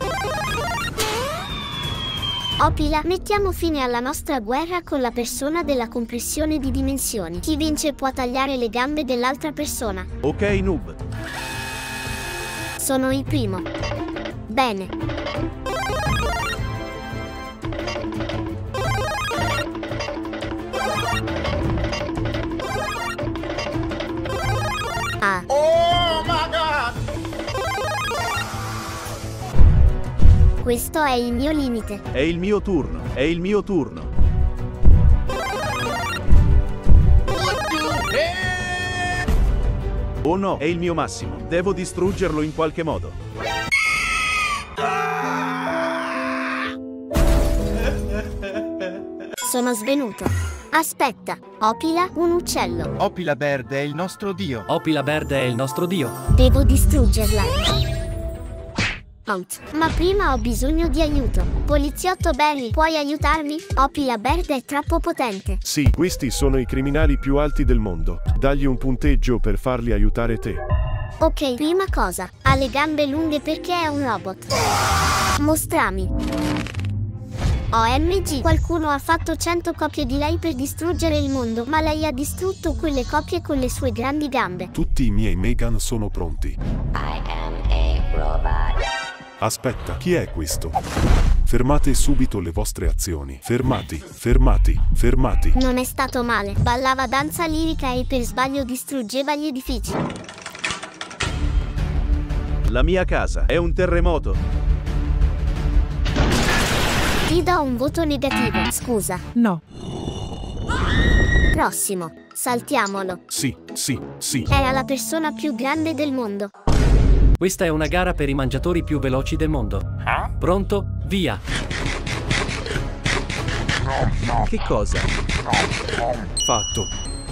Opila, mettiamo fine alla nostra guerra con la persona della compressione di dimensioni. Chi vince può tagliare le gambe dell'altra persona. Ok, noob. Sono il primo. Bene. Ah. Oh my god! Questo è il mio limite. È il mio turno, è il mio turno. Oh no, è il mio massimo. Devo distruggerlo in qualche modo. Sono svenuto. Aspetta, Opila, un uccello. Opila Bird è il nostro dio. Opila Bird è il nostro dio. Devo distruggerla. Out. Ma prima ho bisogno di aiuto. Poliziotto Barry, puoi aiutarmi? Opila Bird è troppo potente. Sì, questi sono i criminali più alti del mondo. Dagli un punteggio per farli aiutare te. Ok, prima cosa, ha le gambe lunghe perché è un robot. Mostrami. O M G, qualcuno ha fatto cento copie di lei per distruggere il mondo, ma lei ha distrutto quelle copie con le sue grandi gambe. Tutti i miei Megan sono pronti. I am a robot. Aspetta, chi è questo? Fermate subito le vostre azioni. Fermati, fermati, fermati. Non è stato male. Ballava danza lirica e per sbaglio distruggeva gli edifici. La mia casa è un terremoto. Ti do un voto negativo, scusa. No. Prossimo, saltiamolo. Sì, sì, sì. Era la persona più grande del mondo. Questa è una gara per i mangiatori più veloci del mondo. Pronto? Via! Che cosa? Fatto.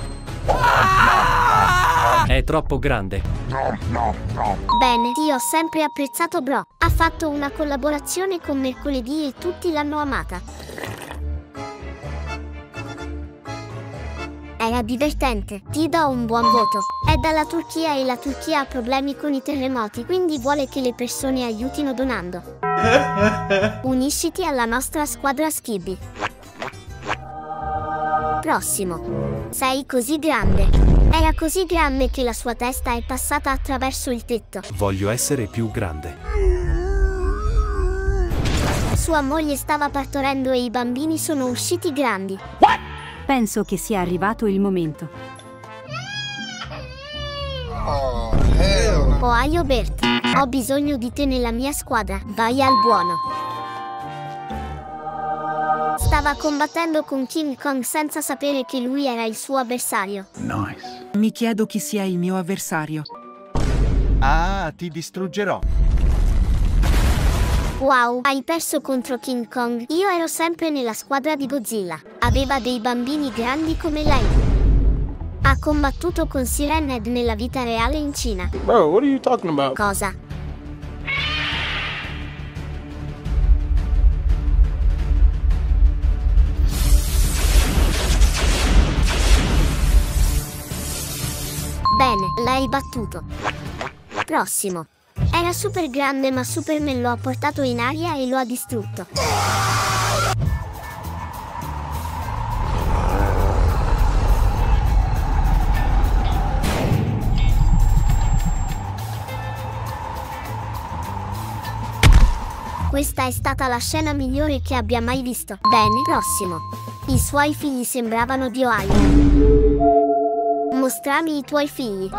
È troppo grande. Bene, ti ho sempre apprezzato, bro. Ha fatto una collaborazione con Mercoledì e tutti l'hanno amata. Era divertente, ti do un buon voto. È dalla Turchia e la Turchia ha problemi con i terremoti, quindi vuole che le persone aiutino donando. Unisciti alla nostra squadra Skibby. Prossimo. Sei così grande. Era così grande che la sua testa è passata attraverso il tetto. Voglio essere più grande. Sua moglie stava partorendo e i bambini sono usciti grandi. Penso che sia arrivato il momento. Oh, hell no. Ohio Bert, ho bisogno di te nella mia squadra, vai al buono. Stava combattendo con King Kong senza sapere che lui era il suo avversario. Nice. Mi chiedo chi sia il mio avversario. Ah, ti distruggerò. Wow, hai perso contro King Kong. Io ero sempre nella squadra di Godzilla. Aveva dei bambini grandi come lei. Ha combattuto con Siren Head nella vita reale in Cina. Bro, what are you talking about? Cosa? Bene, l'hai battuto. Prossimo. Era super grande ma Superman lo ha portato in aria e lo ha distrutto. Questa è stata la scena migliore che abbia mai visto. Bene, prossimo. I suoi figli sembravano di Ohio. Mostrami i tuoi figli.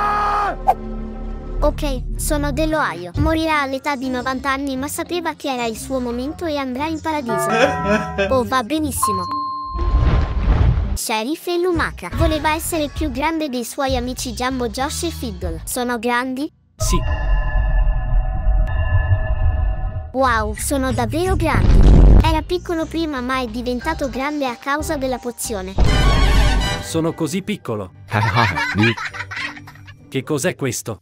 Ok, sono dell'Ohio. Morirà all'età di novanta anni ma sapeva che era il suo momento e andrà in paradiso. Oh, va benissimo. Sheriff e Lumaca. Voleva essere più grande dei suoi amici Jumbo, Josh e Fiddle. Sono grandi? Sì. Wow, sono davvero grandi. Era piccolo prima ma è diventato grande a causa della pozione. Sono così piccolo. Che cos'è questo?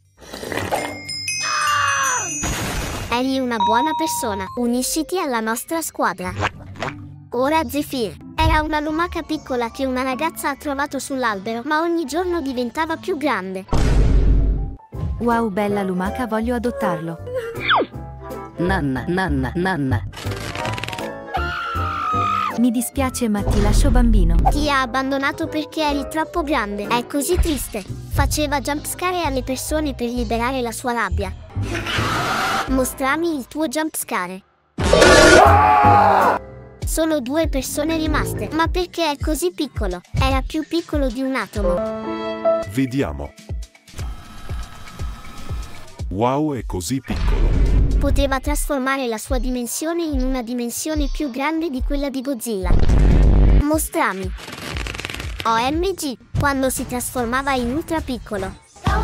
Eri una buona persona. Unisciti alla nostra squadra. Ora Zephyr. Era una lumaca piccola che una ragazza ha trovato sull'albero, ma ogni giorno diventava più grande. Wow, bella lumaca, voglio adottarlo. Nanna, nanna, nanna. Mi dispiace ma ti lascio bambino. Ti ha abbandonato perché eri troppo grande. È così triste. Faceva jumpscare alle persone per liberare la sua rabbia. Mostrami il tuo jumpscare. Solo due persone rimaste. Ma perché è così piccolo? Era più piccolo di un atomo. Vediamo. Wow, è così piccolo. Poteva trasformare la sua dimensione in una dimensione più grande di quella di Godzilla. Mostrami. O M G, quando si trasformava in ultra piccolo.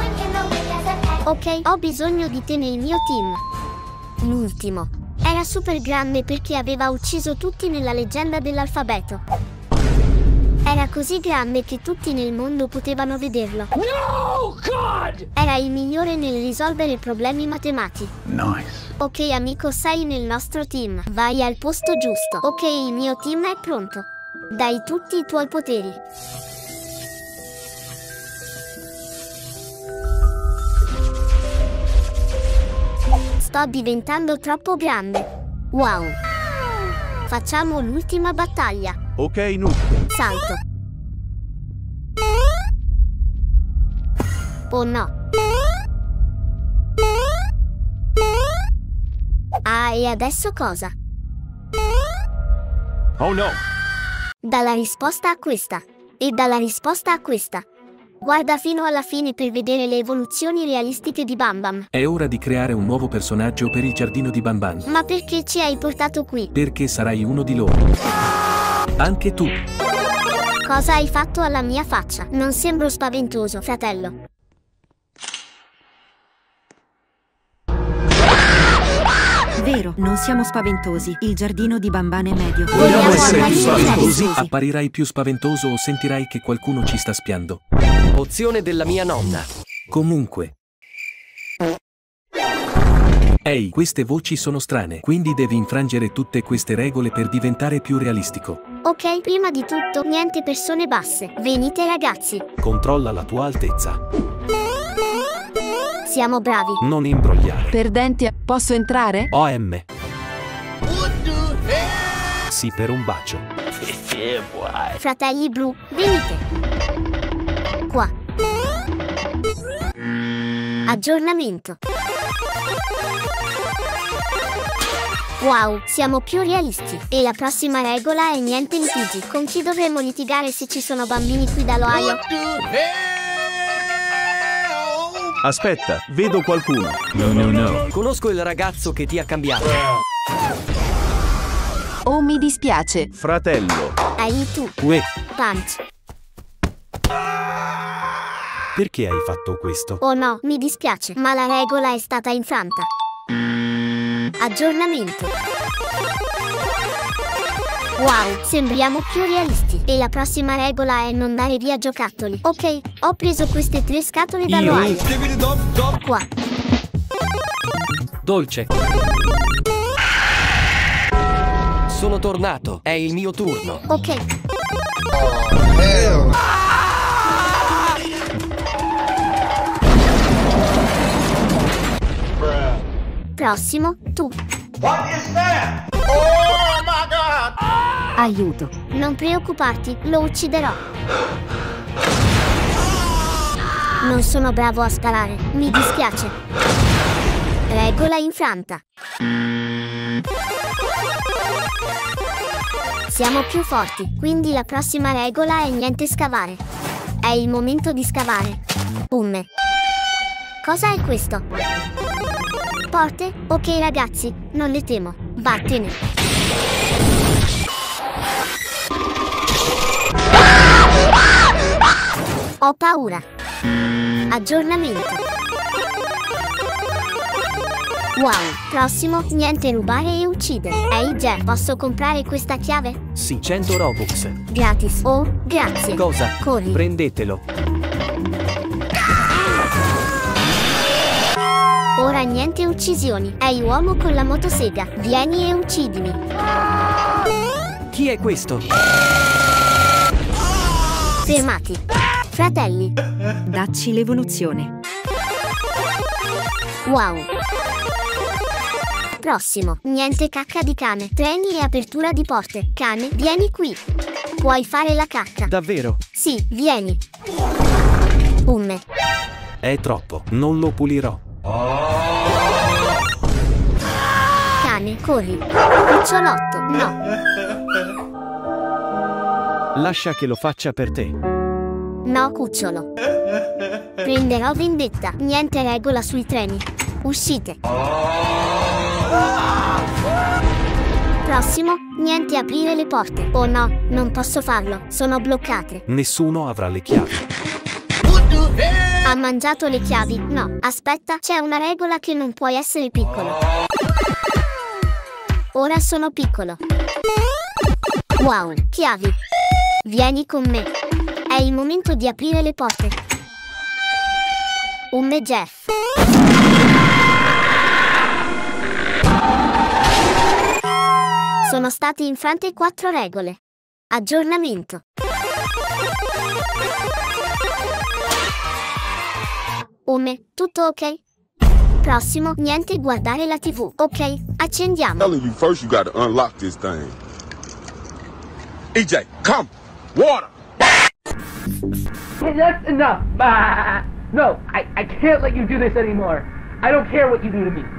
Ok, ho bisogno di te nel mio team. L'ultimo. Era super grande perché aveva ucciso tutti nella leggenda dell'alfabeto. Era così grande che tutti nel mondo potevano vederlo. No, God! Era il migliore nel risolvere problemi matematici. Nice. Ok amico, sei nel nostro team. Vai al posto giusto. Ok, il mio team è pronto. Dai tutti i tuoi poteri. Sto diventando troppo grande. Wow. Facciamo l'ultima battaglia. Ok, Nu. Salto. Oh no. Ah, e adesso cosa? Oh no. Dalla risposta a questa. E dalla risposta a questa. Guarda fino alla fine per vedere le evoluzioni realistiche di Bam Bam. È ora di creare un nuovo personaggio per il giardino di Bam Bam. Ma perché ci hai portato qui? Perché sarai uno di loro. Anche tu. Cosa hai fatto alla mia faccia? Non sembro spaventoso, fratello. Vero, non siamo spaventosi. Il giardino di Bam Bam è medio. Vogliamo essere più spaventosi? Apparirai più spaventoso o sentirai che qualcuno ci sta spiando. Pozione della mia nonna. Comunque. Ehi, queste voci sono strane, quindi devi infrangere tutte queste regole per diventare più realistico. Ok, prima di tutto, niente persone basse. Venite ragazzi. Controlla la tua altezza. Siamo bravi. Non imbrogliare. Perdente, posso entrare? O M. Sì, per un bacio. Fratelli blu, venite. Qua. Aggiornamento. Wow, siamo più realisti. E la prossima regola è niente litigi. Con chi dovremmo litigare se ci sono bambini qui dall'Ohio? Aspetta, vedo qualcuno. No, no, no. Conosco il ragazzo che ti ha cambiato. Oh, mi dispiace. Fratello. Hai tu. Uè, Punch. perché hai fatto questo? Oh no, mi dispiace, ma la regola è stata infranta. Aggiornamento. Wow, sembriamo più realisti. E la prossima regola è non dare via giocattoli. Ok, ho preso queste tre scatole dall'Ohio. Qua. Dolce. Sono tornato, è il mio turno. Ok. Prossimo, tu. What is that? Oh my god! Aiuto. Non preoccuparti, lo ucciderò. Non sono bravo a sparare, mi dispiace. Regola infranta. Siamo più forti, quindi la prossima regola è niente scavare. È il momento di scavare. Umme. Cosa è questo? Porte? Ok ragazzi, non le temo. Vattene. Ho paura. Aggiornamento. Wow, prossimo, niente rubare e uccidere. Ehi Jeff, posso comprare questa chiave? Sì, cento Robux. Gratis. Oh, grazie. Cosa? Corri. Prendetelo. Ora niente uccisioni. Ehi uomo con la motosega, vieni e uccidimi. Chi è questo? Fermati. Fratelli. Dacci l'evoluzione. Wow. Prossimo, niente cacca di cane. Treni e apertura di porte. Cane, vieni qui. Puoi fare la cacca. Davvero? Sì, vieni. Umme. È troppo, non lo pulirò. Cane, corri. Cucciolotto, no. Lascia che lo faccia per te. No, cucciolo. Prenderò vendetta. Niente regola sui treni. Uscite. Prossimo, niente aprire le porte. Oh no, non posso farlo. Sono bloccate. Nessuno avrà le chiavi. Ha mangiato le chiavi? No, aspetta, c'è una regola che non puoi essere piccolo. Ora sono piccolo. Wow, chiavi. Vieni con me. È il momento di aprire le porte. Umme Jeff. Sono state infrante quattro regole. Aggiornamento. Umme, tutto ok? Prossimo, niente guardare la tivù. Ok, accendiamo. Telling you first you gotta unlock this thing. E J, come! Water! Hey, that's enough! Ah, no, I, I can't let you do this anymore. I don't care what you do to me.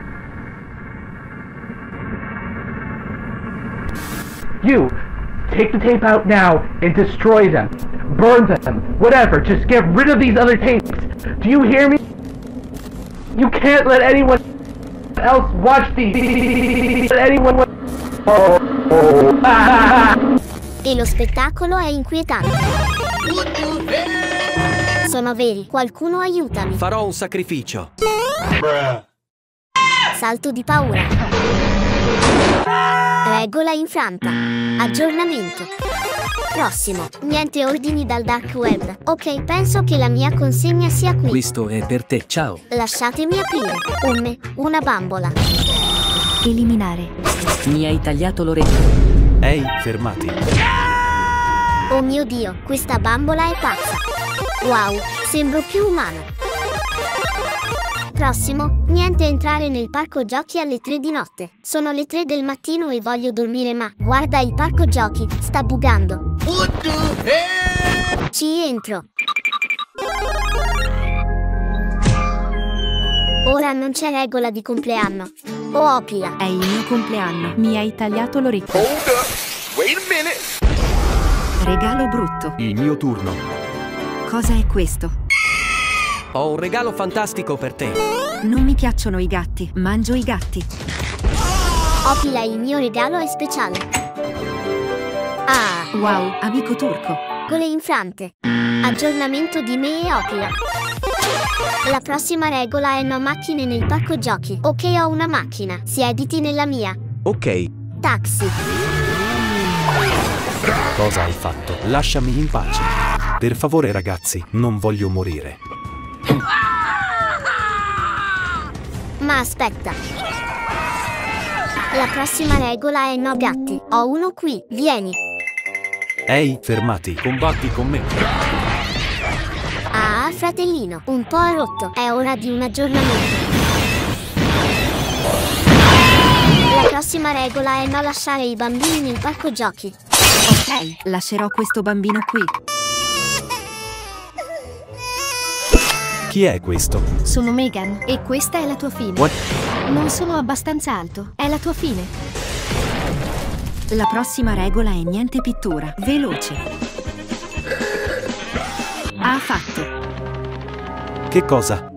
You, take the tape out now and destroy them. Burn them. Whatever, just get rid of these other tapes. Do you hear me? You can't let anyone else watch these. Let anyone... Oh, oh. Ah. E lo spettacolo è inquietante. Sono veri, qualcuno aiutami. Farò un sacrificio. Salto di paura. Regola infranta. Aggiornamento. Prossimo, niente ordini dal dark web. Ok, penso che la mia consegna sia qui. Questo è per te, ciao. Lasciatemi aprire. Umme, una bambola. Eliminare. Mi hai tagliato l'orecchio. Ehi, fermati. Oh mio Dio, questa bambola è pazza. Wow, sembro più umano. Prossimo, niente entrare nel parco giochi alle tre di notte. Sono le tre del mattino e voglio dormire, ma guarda, il parco giochi sta buggando. Ci entro. Ora non c'è regola di compleanno. Oh opera. È il mio compleanno. Mi hai tagliato l'orecchio. Hold up. Wait a minute. Regalo brutto. Il mio turno. Cosa è questo? Ho un regalo fantastico per te. Non mi piacciono i gatti, mangio i gatti. Opila, il mio regalo è speciale. Ah, Wow, amico turco. gole infrante. Aggiornamento di me e Opila. La prossima regola è no macchine nel parco giochi. Ok, ho una macchina. Siediti nella mia. Ok. Taxi. Cosa hai fatto? Lasciami in pace. Per favore ragazzi, non voglio morire. Ma aspetta. La prossima regola è no gatti. Ho uno qui, vieni. Ehi, fermati, combatti con me. Ah, fratellino, un po' rotto. È ora di un aggiornamento. La prossima regola è no lasciare i bambini nel parco giochi. Ok, lascerò questo bambino qui. Chi è questo? Sono Megan e questa è la tua fine. What? Non sono abbastanza alto. È la tua fine. La prossima regola è niente pittura. Veloce. Ha fatto. Che cosa?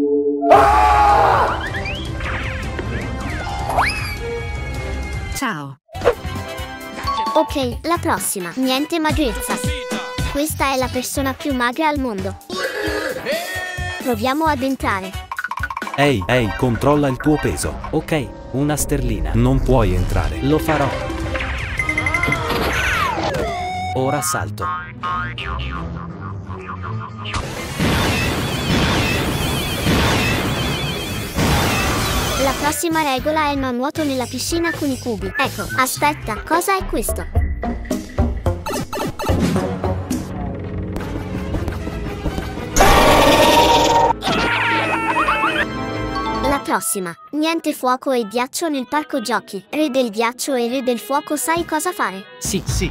Ciao. Ok, la prossima. Niente magrezza. Questa è la persona più magra al mondo. Proviamo ad entrare. Ehi, ehi, controlla il tuo peso. Ok, una sterlina. Non puoi entrare. Lo farò. Ora salto. La prossima regola è no nuoto nella piscina con i cubi. Ecco, aspetta, cosa è questo? La prossima. Niente fuoco e ghiaccio nel parco giochi. Re del ghiaccio e re del fuoco, sai cosa fare? Sì, sì.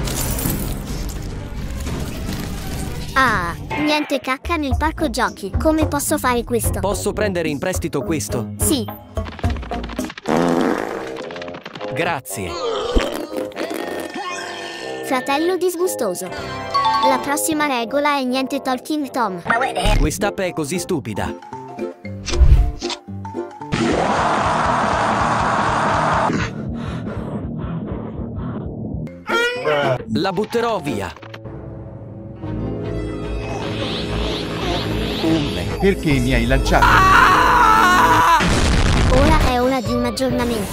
Ah, niente cacca nel parco giochi. Come posso fare questo? Posso prendere in prestito questo? Sì. Grazie. Fratello disgustoso. La prossima regola è niente Talking Tom. Quest'app è così stupida. La butterò via. Perché mi hai lanciato? Ora è ora di un aggiornamento.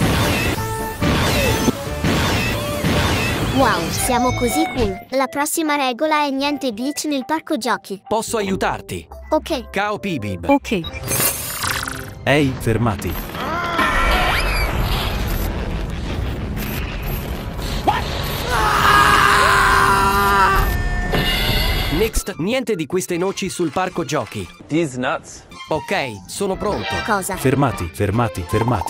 Wow, siamo così cool. La prossima regola è niente glitch nel parco giochi. Posso aiutarti? Ok. Ciao Pibib. Ok. Ehi, fermati. Next, niente di queste noci sul parco giochi. These nuts. Ok, sono pronto. Cosa? Fermati, fermati, fermati.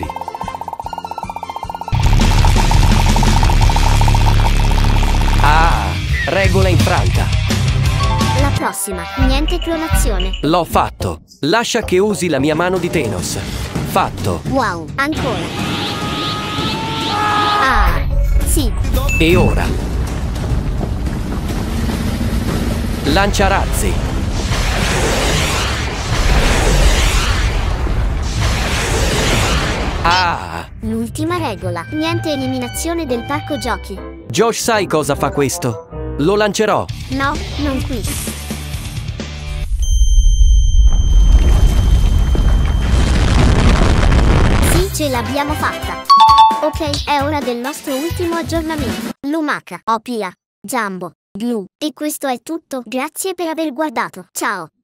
Ah, regola infranta. La prossima, niente clonazione. L'ho fatto. Lascia che usi la mia mano di Thanos. Fatto. Wow, ancora. Ah, sì. E ora? Lancia razzi. Ah! L'ultima regola, niente eliminazione del parco giochi. Josh, sai cosa fa questo? Lo lancerò. No, non qui. Sì, ce l'abbiamo fatta. Ok, è ora del nostro ultimo aggiornamento. Lumaka, Opila, Jumbo, Blue. E questo è tutto. Grazie per aver guardato. Ciao.